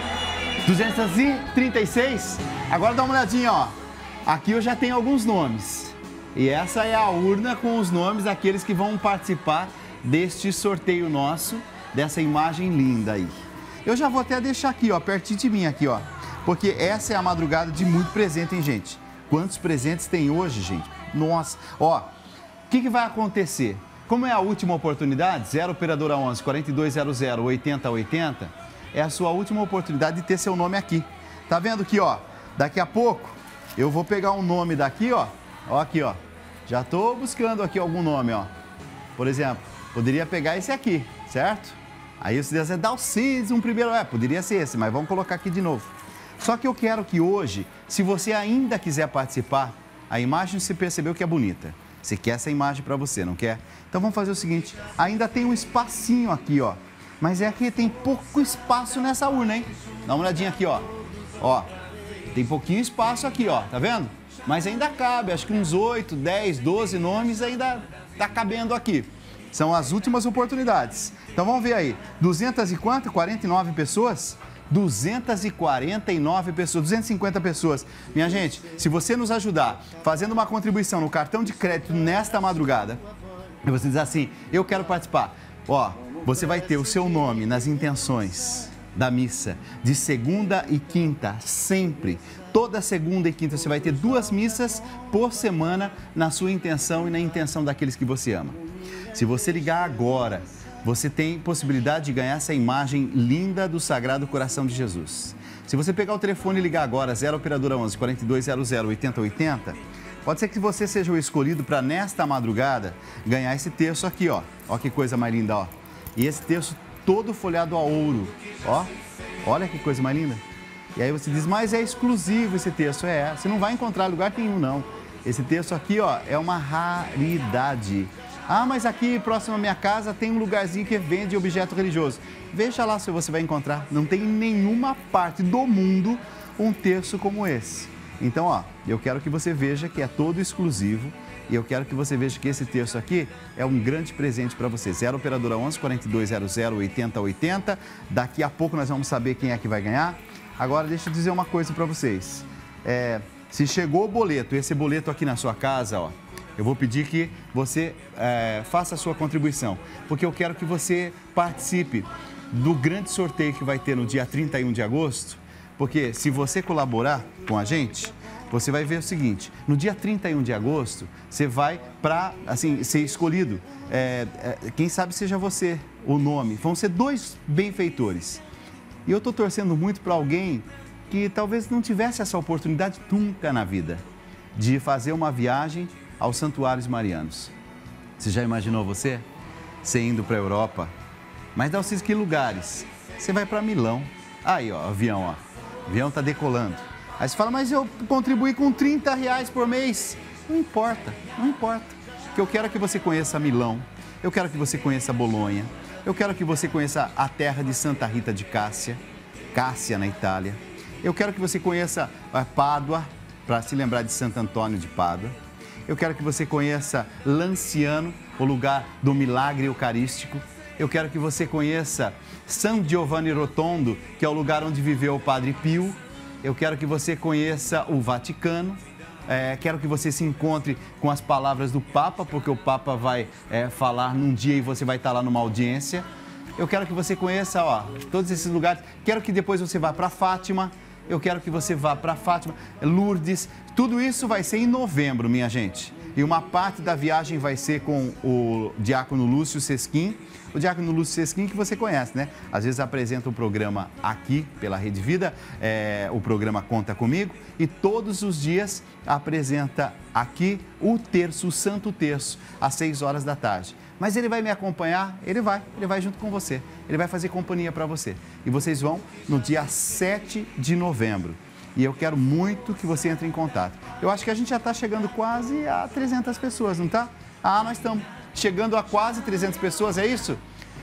duzentas e trinta e seis. Agora dá uma olhadinha, ó. Aqui eu já tenho alguns nomes. E essa é a urna com os nomes daqueles que vão participar deste sorteio nosso, dessa imagem linda aí. Eu já vou até deixar aqui, ó, pertinho de mim aqui, ó. Porque essa é a madrugada de muito presente, hein, gente? Quantos presentes tem hoje, gente? Nossa, ó, o que, que vai acontecer? Como é a última oportunidade, zero operadora onze, quarenta e dois zero zero, oitenta oitenta, é a sua última oportunidade de ter seu nome aqui. Tá vendo aqui, ó? Daqui a pouco eu vou pegar um nome daqui, ó. Ó aqui, ó. Já tô buscando aqui algum nome, ó. Por exemplo, poderia pegar esse aqui, certo? Aí você diz, Dalcides, um primeiro, é, poderia ser esse, mas vamos colocar aqui de novo. Só que eu quero que hoje, se você ainda quiser participar, a imagem você percebeu que é bonita. Você quer essa imagem para você, não quer? Então vamos fazer o seguinte, ainda tem um espacinho aqui, ó. Mas é que tem pouco espaço nessa urna, hein? Dá uma olhadinha aqui, ó. Ó, tem pouquinho espaço aqui, ó, tá vendo? Mas ainda cabe, acho que uns oito, dez, doze nomes ainda tá cabendo aqui. São as últimas oportunidades. Então vamos ver aí, duzentas e quanto? quarenta e nove pessoas? duzentas e quarenta e nove pessoas, duzentas e cinquenta pessoas. Minha gente, se você nos ajudar fazendo uma contribuição no cartão de crédito nesta madrugada, e você diz assim, eu quero participar, ó, você vai ter o seu nome nas intenções da missa de segunda e quinta, sempre. Toda segunda e quinta você vai ter duas missas por semana na sua intenção e na intenção daqueles que você ama. Se você ligar agora, você tem possibilidade de ganhar essa imagem linda do Sagrado Coração de Jesus. Se você pegar o telefone e ligar agora, zero operadora onze, quarenta e dois zero zero, oitenta oitenta, pode ser que você seja o escolhido para, nesta madrugada, ganhar esse terço aqui, ó. Ó que coisa mais linda, ó. E esse terço todo folhado a ouro, ó. Olha que coisa mais linda. E aí você diz, mas é exclusivo esse terço. É, você não vai encontrar lugar nenhum, não. Esse terço aqui, ó, é uma raridade. Ah, mas aqui próximo à minha casa tem um lugarzinho que vende objeto religioso. Veja lá se você vai encontrar. Não tem em nenhuma parte do mundo um terço como esse. Então, ó, eu quero que você veja que é todo exclusivo e eu quero que você veja que esse terço aqui é um grande presente para você. zero operadora onze, quarenta e dois zero zero, oitenta oitenta. Daqui a pouco nós vamos saber quem é que vai ganhar. Agora, deixa eu dizer uma coisa para vocês. É, se chegou o boleto, esse boleto aqui na sua casa, ó, eu vou pedir que você é, faça a sua contribuição, porque eu quero que você participe do grande sorteio que vai ter no dia trinta e um de agosto, porque se você colaborar com a gente, você vai ver o seguinte, no dia trinta e um de agosto, você vai para, assim, ser escolhido, é, é, quem sabe seja você, o nome, vão ser dois benfeitores. E eu estou torcendo muito para alguém que talvez não tivesse essa oportunidade nunca na vida, de fazer uma viagem aos santuários marianos. Você já imaginou você? Você indo para a Europa? Mas Dalcides, que lugares? Você vai para Milão. Aí, ó, avião, ó. O avião está decolando. Aí você fala, mas eu contribuí com trinta reais por mês. Não importa, não importa. Porque eu quero que você conheça Milão. Eu quero que você conheça Bolonha. Eu quero que você conheça a terra de Santa Rita de Cássia. Cássia, na Itália. Eu quero que você conheça a Pádua, para se lembrar de Santo Antônio de Pádua. Eu quero que você conheça Lanciano, o lugar do milagre eucarístico. Eu quero que você conheça San Giovanni Rotondo, que é o lugar onde viveu o Padre Pio. Eu quero que você conheça o Vaticano. É, quero que você se encontre com as palavras do Papa, porque o Papa vai é, falar num dia e você vai estar lá numa audiência. Eu quero que você conheça, ó, todos esses lugares. Quero que depois você vá para Fátima. Eu quero que você vá para Fátima, Lourdes. Tudo isso vai ser em novembro, minha gente. E uma parte da viagem vai ser com o diácono Lúcio Sesquim. O diácono Lúcio Sesquim que você conhece, né? Às vezes apresenta o programa aqui pela Rede Vida, é, o programa Conta Comigo. E todos os dias apresenta aqui o terço, o Santo Terço, às seis horas da tarde. Mas ele vai me acompanhar, ele vai, ele vai junto com você. Ele vai fazer companhia para você. E vocês vão no dia sete de novembro. E eu quero muito que você entre em contato. Eu acho que a gente já está chegando quase a trezentas pessoas, não está? Ah, nós estamos chegando a quase trezentas pessoas, é isso?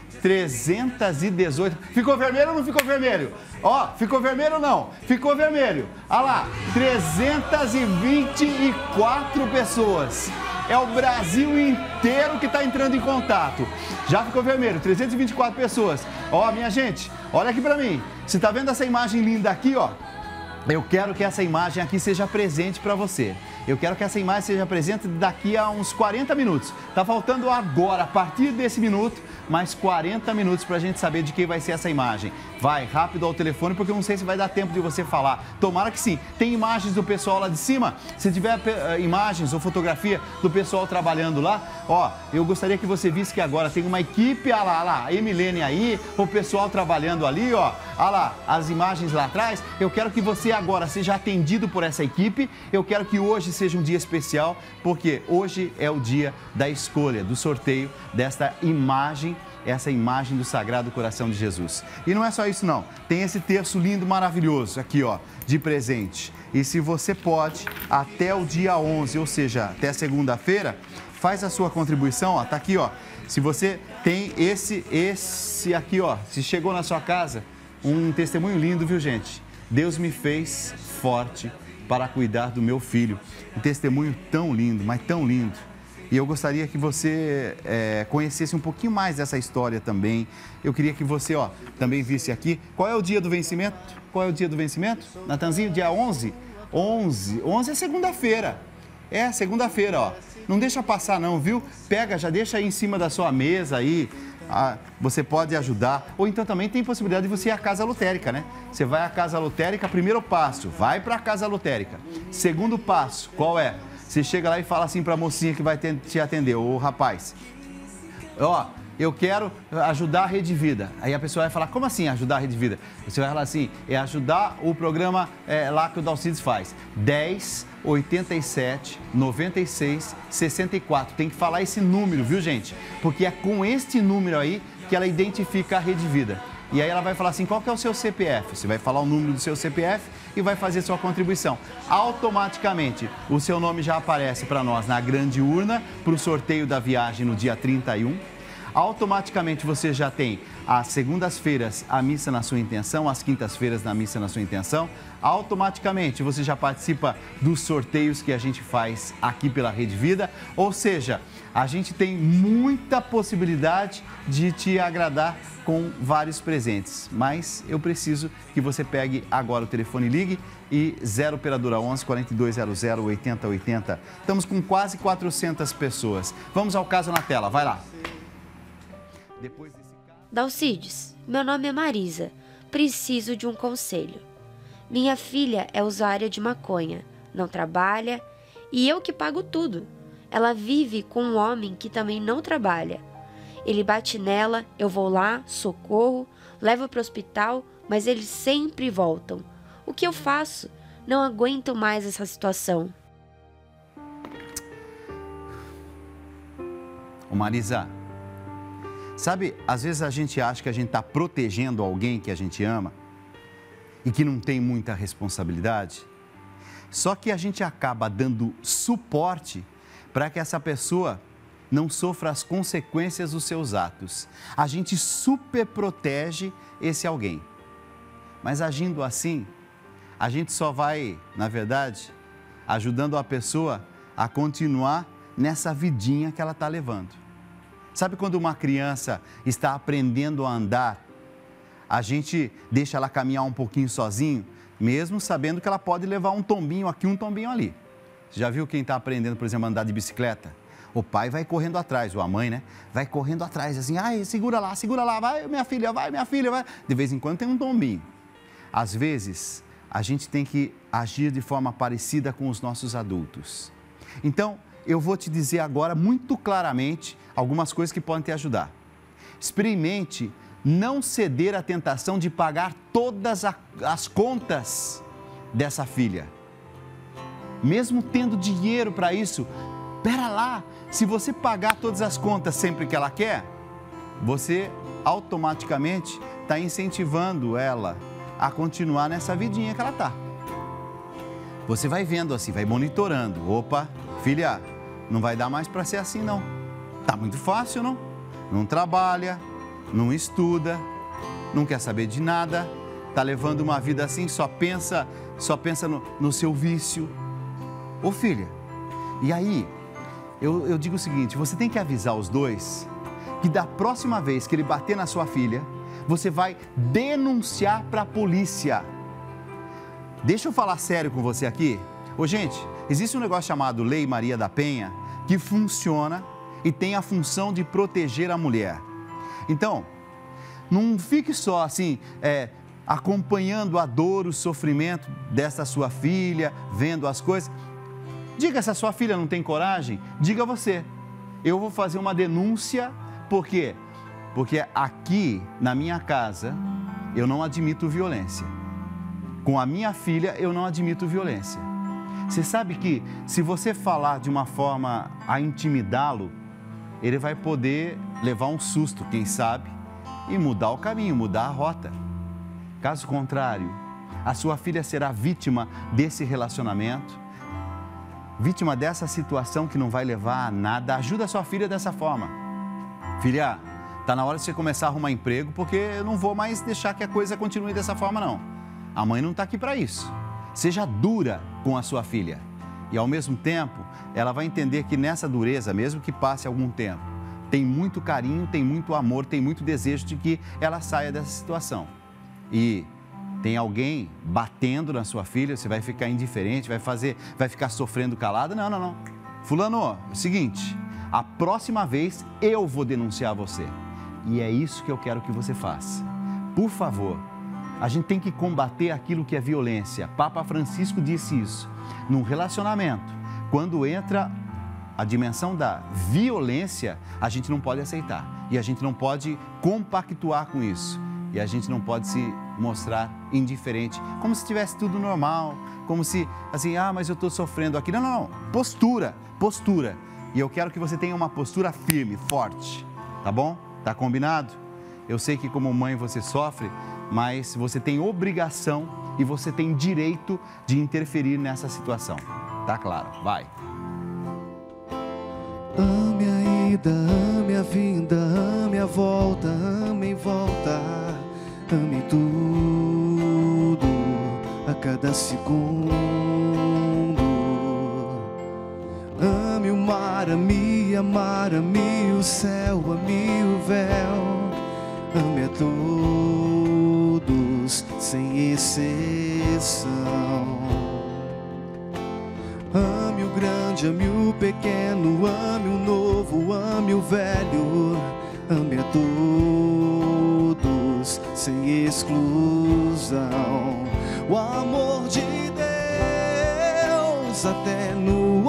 trezentos e dezoito. Ficou vermelho ou não ficou vermelho? Ó, ficou vermelho ou não? Ficou vermelho. Olha lá, trezentos e vinte e quatro pessoas. É o Brasil inteiro que está entrando em contato. Já ficou vermelho, trezentos e vinte e quatro pessoas. Ó, minha gente, olha aqui para mim. Você está vendo essa imagem linda aqui, ó? Eu quero que essa imagem aqui seja presente para você. Eu quero que essa imagem seja presente daqui a uns quarenta minutos. Tá faltando agora, a partir desse minuto, mais quarenta minutos para a gente saber de quem vai ser essa imagem. Vai rápido ao telefone, porque eu não sei se vai dar tempo de você falar. Tomara que sim. Tem imagens do pessoal lá de cima? Se tiver uh, imagens ou fotografia do pessoal trabalhando lá, ó, eu gostaria que você visse que agora tem uma equipe, olha lá, olha lá, a Emilene aí, o pessoal trabalhando ali, ó, olha lá, as imagens lá atrás. Eu quero que você agora seja atendido por essa equipe. Eu quero que hoje seja um dia especial, porque hoje é o dia da escolha, do sorteio desta imagem, essa imagem do Sagrado Coração de Jesus. E não é só isso não, tem esse terço lindo, maravilhoso aqui, ó, de presente. E se você pode, até o dia onze, ou seja, até segunda-feira, faz a sua contribuição, ó, tá aqui, ó. Se você tem esse, esse aqui, ó, se chegou na sua casa, um testemunho lindo, viu, gente? Deus me fez forte para cuidar do meu filho. Um testemunho tão lindo, mas tão lindo. E eu gostaria que você é, conhecesse um pouquinho mais dessa história também. Eu queria que você, ó, também visse aqui. Qual é o dia do vencimento? Qual é o dia do vencimento? Natanzinho, dia onze? onze. onze é segunda-feira. É, segunda-feira, ó. Não deixa passar não, viu? Pega, já deixa aí em cima da sua mesa aí. Ah, você pode ajudar. Ou então também tem possibilidade de você ir à Casa Lotérica, né? Você vai à Casa Lotérica, primeiro passo, vai para a Casa Lotérica. Segundo passo, qual é? Você chega lá e fala assim para a mocinha que vai te atender, ô rapaz, ó, eu quero ajudar a Rede Vida. Aí a pessoa vai falar, como assim ajudar a Rede Vida? Você vai falar assim, é ajudar o programa é, lá que o Dalcides faz. dez, oitenta e sete, noventa e seis, sessenta e quatro. Tem que falar esse número, viu, gente? Porque é com este número aí que ela identifica a Rede Vida. E aí ela vai falar assim, qual que é o seu C P F? Você vai falar o número do seu C P F e vai fazer sua contribuição. Automaticamente, o seu nome já aparece para nós na grande urna, para o sorteio da viagem no dia trinta e um. Automaticamente você já tem às segundas-feiras a missa na sua intenção, às quintas-feiras na missa na sua intenção. Automaticamente você já participa dos sorteios que a gente faz aqui pela Rede Vida. Ou seja, a gente tem muita possibilidade de te agradar com vários presentes. Mas eu preciso que você pegue agora o telefone e ligue e zero operadora onze, quarenta e dois zero zero, oitenta oitenta. Estamos com quase quatrocentas pessoas. Vamos ao caso na tela, vai lá. Depois desse... Dalcides, meu nome é Marisa. Preciso de um conselho. Minha filha é usuária de maconha, não trabalha e eu que pago tudo. Ela vive com um homem que também não trabalha. Ele bate nela, eu vou lá, socorro, levo para o hospital, mas eles sempre voltam. O que eu faço? Não aguento mais essa situação. Ô Marisa, sabe, às vezes a gente acha que a gente está protegendo alguém que a gente ama e que não tem muita responsabilidade, só que a gente acaba dando suporte para que essa pessoa não sofra as consequências dos seus atos. A gente super protege esse alguém, mas agindo assim, a gente só vai, na verdade, ajudando a pessoa a continuar nessa vidinha que ela está levando. Sabe quando uma criança está aprendendo a andar, a gente deixa ela caminhar um pouquinho sozinho, mesmo sabendo que ela pode levar um tombinho aqui, um tombinho ali. Você já viu quem está aprendendo, por exemplo, a andar de bicicleta? O pai vai correndo atrás, ou a mãe, né? Vai correndo atrás, assim, ai, segura lá, segura lá, vai minha filha, vai minha filha, vai. De vez em quando tem um tombinho. Às vezes, a gente tem que agir de forma parecida com os nossos adultos. Então, eu vou te dizer agora muito claramente algumas coisas que podem te ajudar. Experimente não ceder à tentação de pagar todas as contas dessa filha. Mesmo tendo dinheiro para isso, pera lá, se você pagar todas as contas sempre que ela quer, você automaticamente está incentivando ela a continuar nessa vidinha que ela está. Você vai vendo assim, vai monitorando. Opa, filha, não vai dar mais para ser assim não. Tá muito fácil, não? Não trabalha, não estuda, não quer saber de nada, tá levando uma vida assim, só pensa, só pensa no, no seu vício. Ô filha, e aí, eu, eu digo o seguinte, você tem que avisar os dois que da próxima vez que ele bater na sua filha, você vai denunciar para a polícia. Deixa eu falar sério com você aqui. Ô gente, existe um negócio chamado Lei Maria da Penha que funciona e tem a função de proteger a mulher. Então, não fique só assim, é, acompanhando a dor, o sofrimento dessa sua filha, vendo as coisas. Diga, se a sua filha não tem coragem, diga você. Eu vou fazer uma denúncia, por quê? Porque aqui, na minha casa, eu não admito violência. Com a minha filha, eu não admito violência. Você sabe que, se você falar de uma forma a intimidá-lo, ele vai poder levar um susto, quem sabe, e mudar o caminho, mudar a rota. Caso contrário, a sua filha será vítima desse relacionamento, vítima dessa situação que não vai levar a nada. Ajuda a sua filha dessa forma. Filha, tá na hora de você começar a arrumar emprego, porque eu não vou mais deixar que a coisa continue dessa forma, não. A mãe não está aqui para isso. Seja dura com a sua filha. E, ao mesmo tempo, ela vai entender que nessa dureza, mesmo que passe algum tempo, tem muito carinho, tem muito amor, tem muito desejo de que ela saia dessa situação. E tem alguém batendo na sua filha, você vai ficar indiferente, vai fazer, vai ficar sofrendo calada? Não, não, não. Fulano, é o seguinte, a próxima vez eu vou denunciar você. E é isso que eu quero que você faça. Por favor, a gente tem que combater aquilo que é violência. Papa Francisco disse isso. Num relacionamento, quando entra a dimensão da violência, a gente não pode aceitar. E a gente não pode compactuar com isso. E a gente não pode se mostrar indiferente, como se tivesse tudo normal, como se, assim, ah, mas eu estou sofrendo aqui. Não, não, não. Postura, postura. E eu quero que você tenha uma postura firme, forte. Tá bom? Tá combinado? Eu sei que como mãe você sofre, mas você tem obrigação e você tem direito de interferir nessa situação. Tá claro? Vai. Ame a ida, ame a vinda, ame a volta, ame em volta, ame tudo a cada segundo. Ame o mar, ame a mar, ame o céu, ame o véu, ame a todos sem exceção. Ame o grande, ame o pequeno, ame o novo, ame o velho, ame a todos sem exclusão. O amor de Deus até no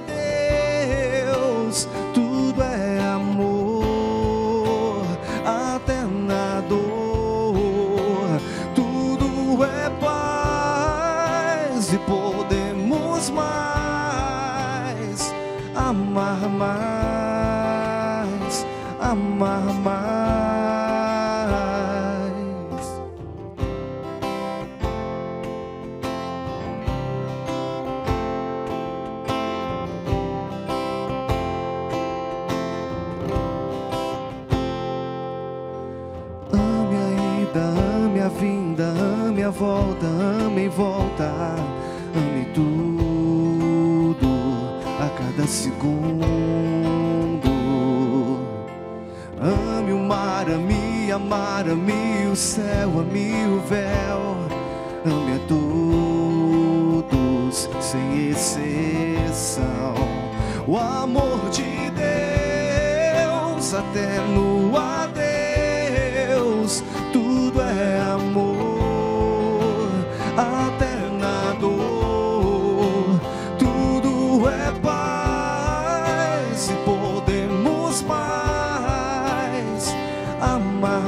adeus, tudo é amor, até na dor, tudo é paz e podemos mais amar mais, amar mais. Ame a ida, ame a vinda, ame a volta, ame em volta, ame tudo a cada segundo. Ame o mar, ame a mar, ame o céu, ame o véu, ame a todos sem exceção. O amor de Deus até no adeus, tudo é amor, até na dor, tudo é paz e podemos mais amar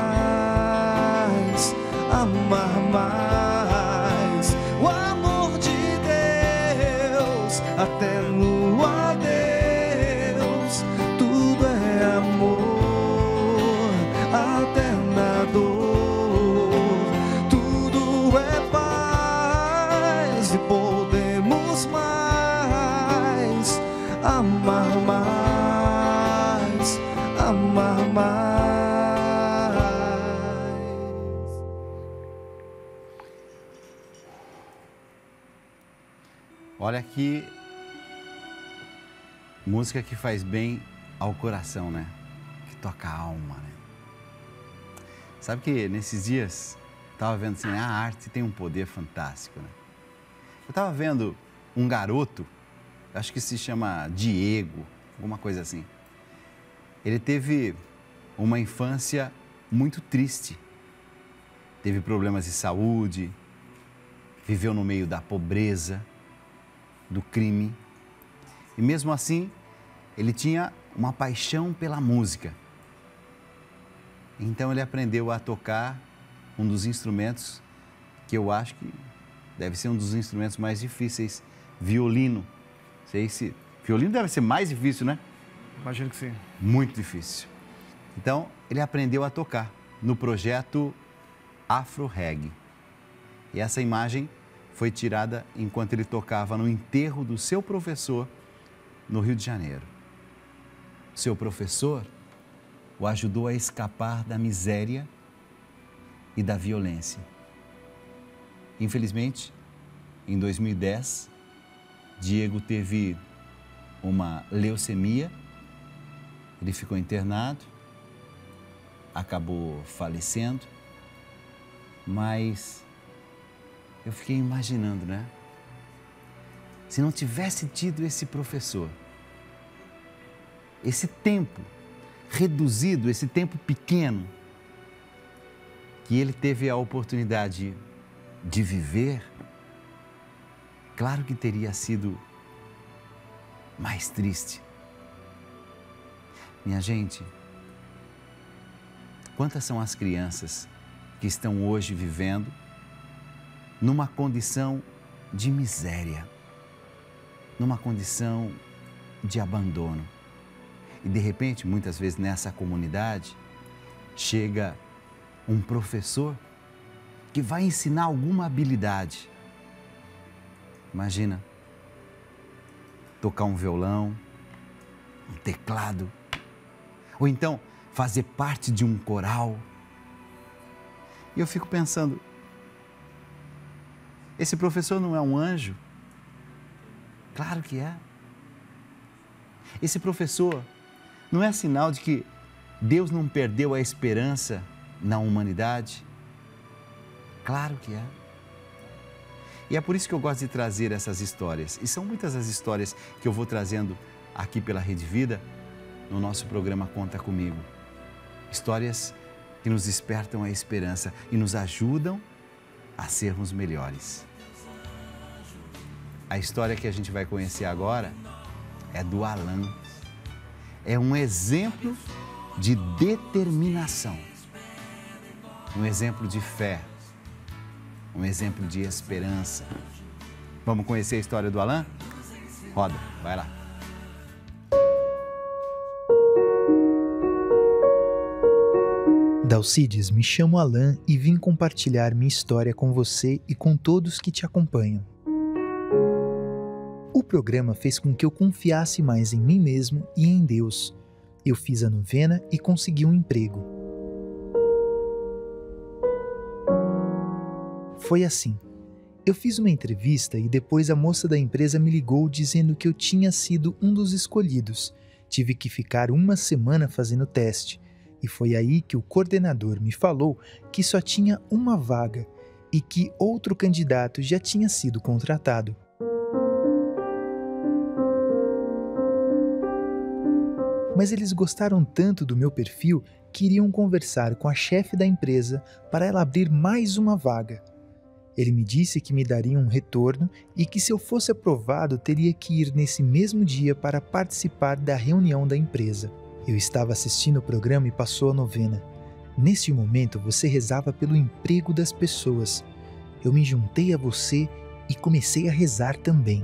mais, amar mais. O amor de Deus até no adeus, tudo é amor, até na dor, tudo é paz e podemos mais amar mais, amar mais. Olha que música que faz bem ao coração, né? Que toca a alma, né? Sabe que nesses dias estava vendo assim, a arte tem um poder fantástico, né? Eu estava vendo um garoto, acho que se chama Diego, alguma coisa assim. Ele teve uma infância muito triste. Teve problemas de saúde, viveu no meio da pobreza, do crime. E mesmo assim, ele tinha uma paixão pela música. Então ele aprendeu a tocar um dos instrumentos que eu acho que deve ser um dos instrumentos mais difíceis, violino. Sei se violino deve ser mais difícil, né? Imagino que sim. Muito difícil. Então, ele aprendeu a tocar no projeto Afro Reggae. E essa imagem foi tirada enquanto ele tocava no enterro do seu professor no Rio de Janeiro. Seu professor o ajudou a escapar da miséria e da violência. Infelizmente, em dois mil e dez, Diego teve uma leucemia, ele ficou internado, acabou falecendo, mas eu fiquei imaginando, né? Se não tivesse tido esse professor, esse tempo reduzido, esse tempo pequeno, que ele teve a oportunidade de viver, claro que teria sido mais triste. Minha gente, quantas são as crianças que estão hoje vivendo numa condição de miséria, numa condição de abandono. E de repente, muitas vezes nessa comunidade, chega um professor que vai ensinar alguma habilidade. Imagina, tocar um violão, um teclado, ou então fazer parte de um coral. E eu fico pensando, esse professor não é um anjo? Claro que é. Esse professor não é sinal de que Deus não perdeu a esperança na humanidade? Claro que é. E é por isso que eu gosto de trazer essas histórias. E são muitas as histórias que eu vou trazendo aqui pela Rede Vida, no nosso programa Conta Comigo. Histórias que nos despertam a esperança e nos ajudam a sermos melhores. A história que a gente vai conhecer agora é do Alan. É um exemplo de determinação, um exemplo de fé, um exemplo de esperança. Vamos conhecer a história do Alan? Roda, vai lá. Dalcides, me chamo Alan e vim compartilhar minha história com você e com todos que te acompanham. O programa fez com que eu confiasse mais em mim mesmo e em Deus. Eu fiz a novena e consegui um emprego. Foi assim. Eu fiz uma entrevista e depois a moça da empresa me ligou dizendo que eu tinha sido um dos escolhidos. Tive que ficar uma semana fazendo teste. E foi aí que o coordenador me falou que só tinha uma vaga e que outro candidato já tinha sido contratado. Mas eles gostaram tanto do meu perfil que iriam conversar com a chefe da empresa para ela abrir mais uma vaga. Ele me disse que me daria um retorno e que se eu fosse aprovado teria que ir nesse mesmo dia para participar da reunião da empresa. Eu estava assistindo o programa e passou a novena. Neste momento você rezava pelo emprego das pessoas. Eu me juntei a você e comecei a rezar também.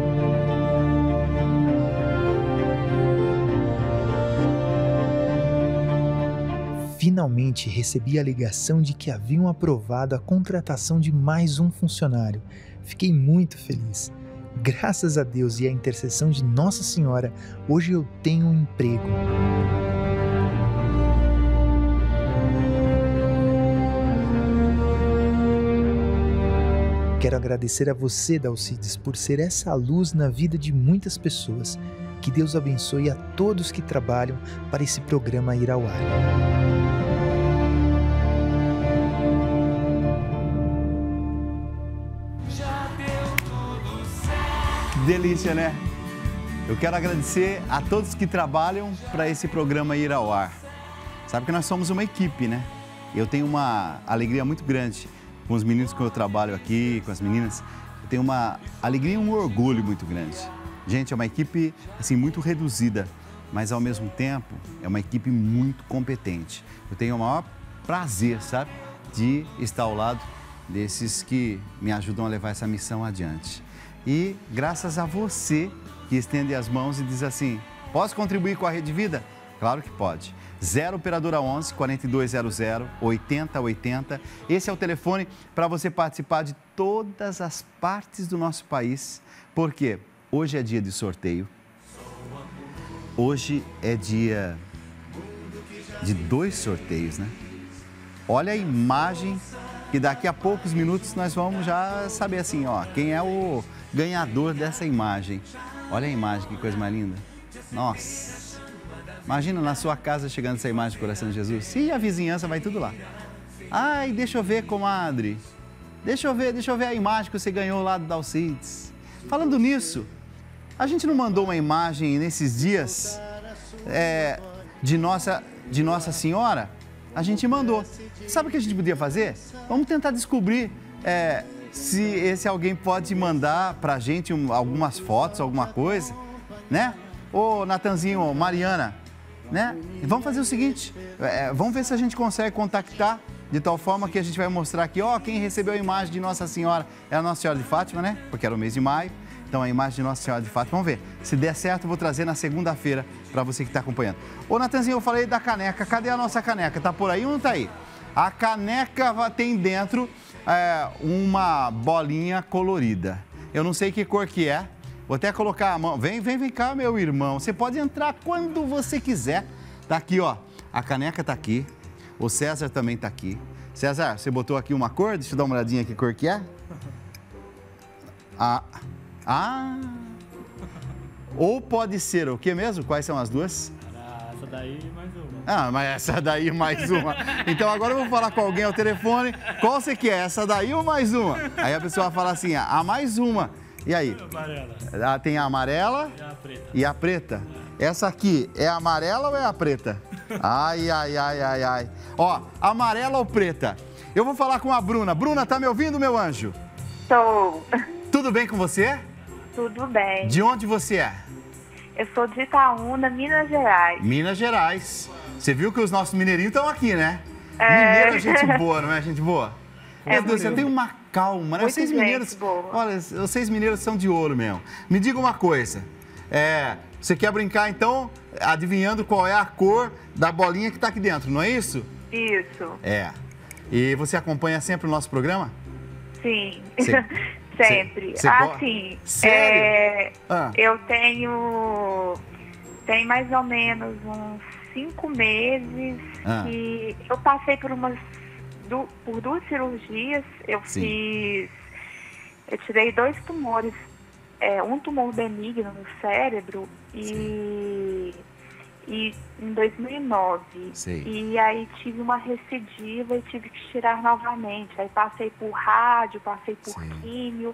Finalmente recebi a ligação de que haviam aprovado a contratação de mais um funcionário. Fiquei muito feliz. Graças a Deus e à intercessão de Nossa Senhora, hoje eu tenho um emprego. Quero agradecer a você, Dalcides, por ser essa luz na vida de muitas pessoas. Que Deus abençoe a todos que trabalham para esse programa ir ao ar. Delícia, né? Eu quero agradecer a todos que trabalham para esse programa ir ao ar. Sabe que nós somos uma equipe, né? Eu tenho uma alegria muito grande com os meninos que eu trabalho aqui, com as meninas. Eu tenho uma alegria e um orgulho muito grande. Gente, é uma equipe assim muito reduzida, mas ao mesmo tempo é uma equipe muito competente. Eu tenho o maior prazer, sabe, de estar ao lado desses que me ajudam a levar essa missão adiante. E graças a você que estende as mãos e diz assim: posso contribuir com a Rede Vida? Claro que pode. zero operadora onze, quarenta e dois zero zero, oitenta oitenta. Esse é o telefone para você participar de todas as partes do nosso país. Por quê? Hoje é dia de sorteio. Hoje é dia de dois sorteios, né? Olha a imagem que daqui a poucos minutos nós vamos já saber assim, ó, quem é o ganhador dessa imagem. Olha a imagem, que coisa mais linda. Nossa! Imagina na sua casa chegando essa imagem do coração de Jesus. E a vizinhança vai tudo lá. Ai, deixa eu ver, comadre. Deixa eu ver, deixa eu ver a imagem que você ganhou lá do Dalcides. Falando nisso, a gente não mandou uma imagem nesses dias é, de, nossa, de Nossa Senhora? A gente mandou. Sabe o que a gente podia fazer? Vamos tentar descobrir é, se esse alguém pode mandar pra gente um, algumas fotos, alguma coisa, né? Ô, Natanzinho, Mariana, né? E vamos fazer o seguinte, é, vamos ver se a gente consegue contactar de tal forma que a gente vai mostrar aqui, ó, quem recebeu a imagem de Nossa Senhora é a Nossa Senhora de Fátima, né? Porque era o mês de maio. Então, a imagem de Nossa Senhora de Fátima. Vamos ver. Se der certo, eu vou trazer na segunda-feira para você que está acompanhando. Ô, Natanzinho, eu falei da caneca. Cadê a nossa caneca? Tá por aí ou não tá aí? A caneca tem dentro é, uma bolinha colorida. Eu não sei que cor que é. Vou até colocar a mão. Vem, vem, vem cá, meu irmão. Você pode entrar quando você quiser. Tá aqui, ó. A caneca tá aqui. O César também tá aqui. César, você botou aqui uma cor? Deixa eu dar uma olhadinha que cor que é. Ah... Ah! Ou pode ser o que mesmo? Quais são as duas? Essa daí e mais uma. Ah, mas essa daí mais uma. Então agora eu vou falar com alguém ao telefone. Qual você quer? Essa daí ou mais uma? Aí a pessoa fala assim, ah, mais uma. E aí? Amarela. Ah, tem a amarela E a preta. e a preta. Essa aqui é a amarela ou é a preta? Ai, ai, ai, ai, ai. Ó, amarela ou preta? Eu vou falar com a Bruna. Bruna, tá me ouvindo, meu anjo? Sou. Tudo bem com você? Tudo bem. De onde você é? Eu sou de Itaúna, Minas Gerais. Minas Gerais. Você viu que os nossos mineirinhos estão aqui, né? É. Mineiro é gente boa, não é gente boa? É Meu Deus, muito. você tem uma calma, né? Muita Vocês gente mineiros, boa. olha, vocês mineiros são de ouro mesmo. Me diga uma coisa, é, você quer brincar então adivinhando qual é a cor da bolinha que está aqui dentro, não é isso? Isso. É. E você acompanha sempre o nosso programa? Sim. Cê- Sempre. cê- cê ah, go- sim. Sério? É, Ah. Eu tenho. Tem mais ou menos uns cinco meses Ah. que eu passei por umas. du- por duas cirurgias. Eu Sim. fiz. Eu tirei dois tumores. É, um tumor benigno no cérebro e. E em dois mil e nove. Sei. E aí tive uma recidiva e tive que tirar novamente. Aí passei por rádio, passei por Sim. químio.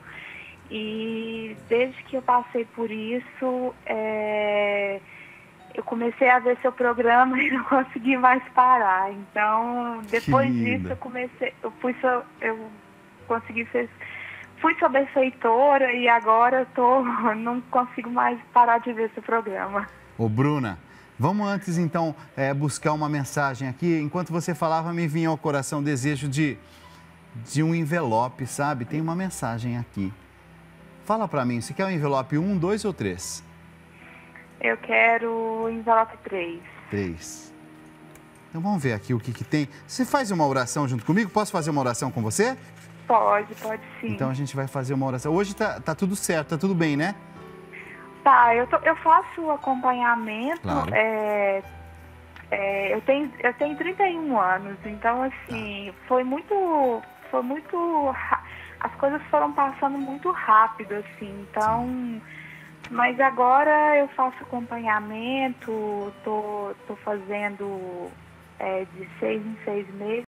E desde que eu passei por isso, é, eu comecei a ver seu programa e não consegui mais parar. Então, depois linda. disso, eu comecei, eu fui so, eu consegui ser, fui sua benfeitora e agora eu tô, não consigo mais parar de ver seu programa. Ô, Bruna, vamos antes então é, buscar uma mensagem aqui. Enquanto você falava, me vinha ao coração o desejo de, de um envelope, sabe? Tem uma mensagem aqui. Fala pra mim, você quer um envelope um, dois ou três? Eu quero envelope três. Três. Então vamos ver aqui o que, que tem. Você faz uma oração junto comigo? Posso fazer uma oração com você? Pode, pode sim. Então a gente vai fazer uma oração. Hoje tá, tá tudo certo, tá tudo bem, né? Tá, eu, tô, eu faço acompanhamento, Claro. é, é, eu, tenho, eu tenho trinta e um anos, então assim, foi muito, foi muito, ra- as coisas foram passando muito rápido, assim, então... Mas agora eu faço acompanhamento, tô, tô fazendo é, de seis em seis meses.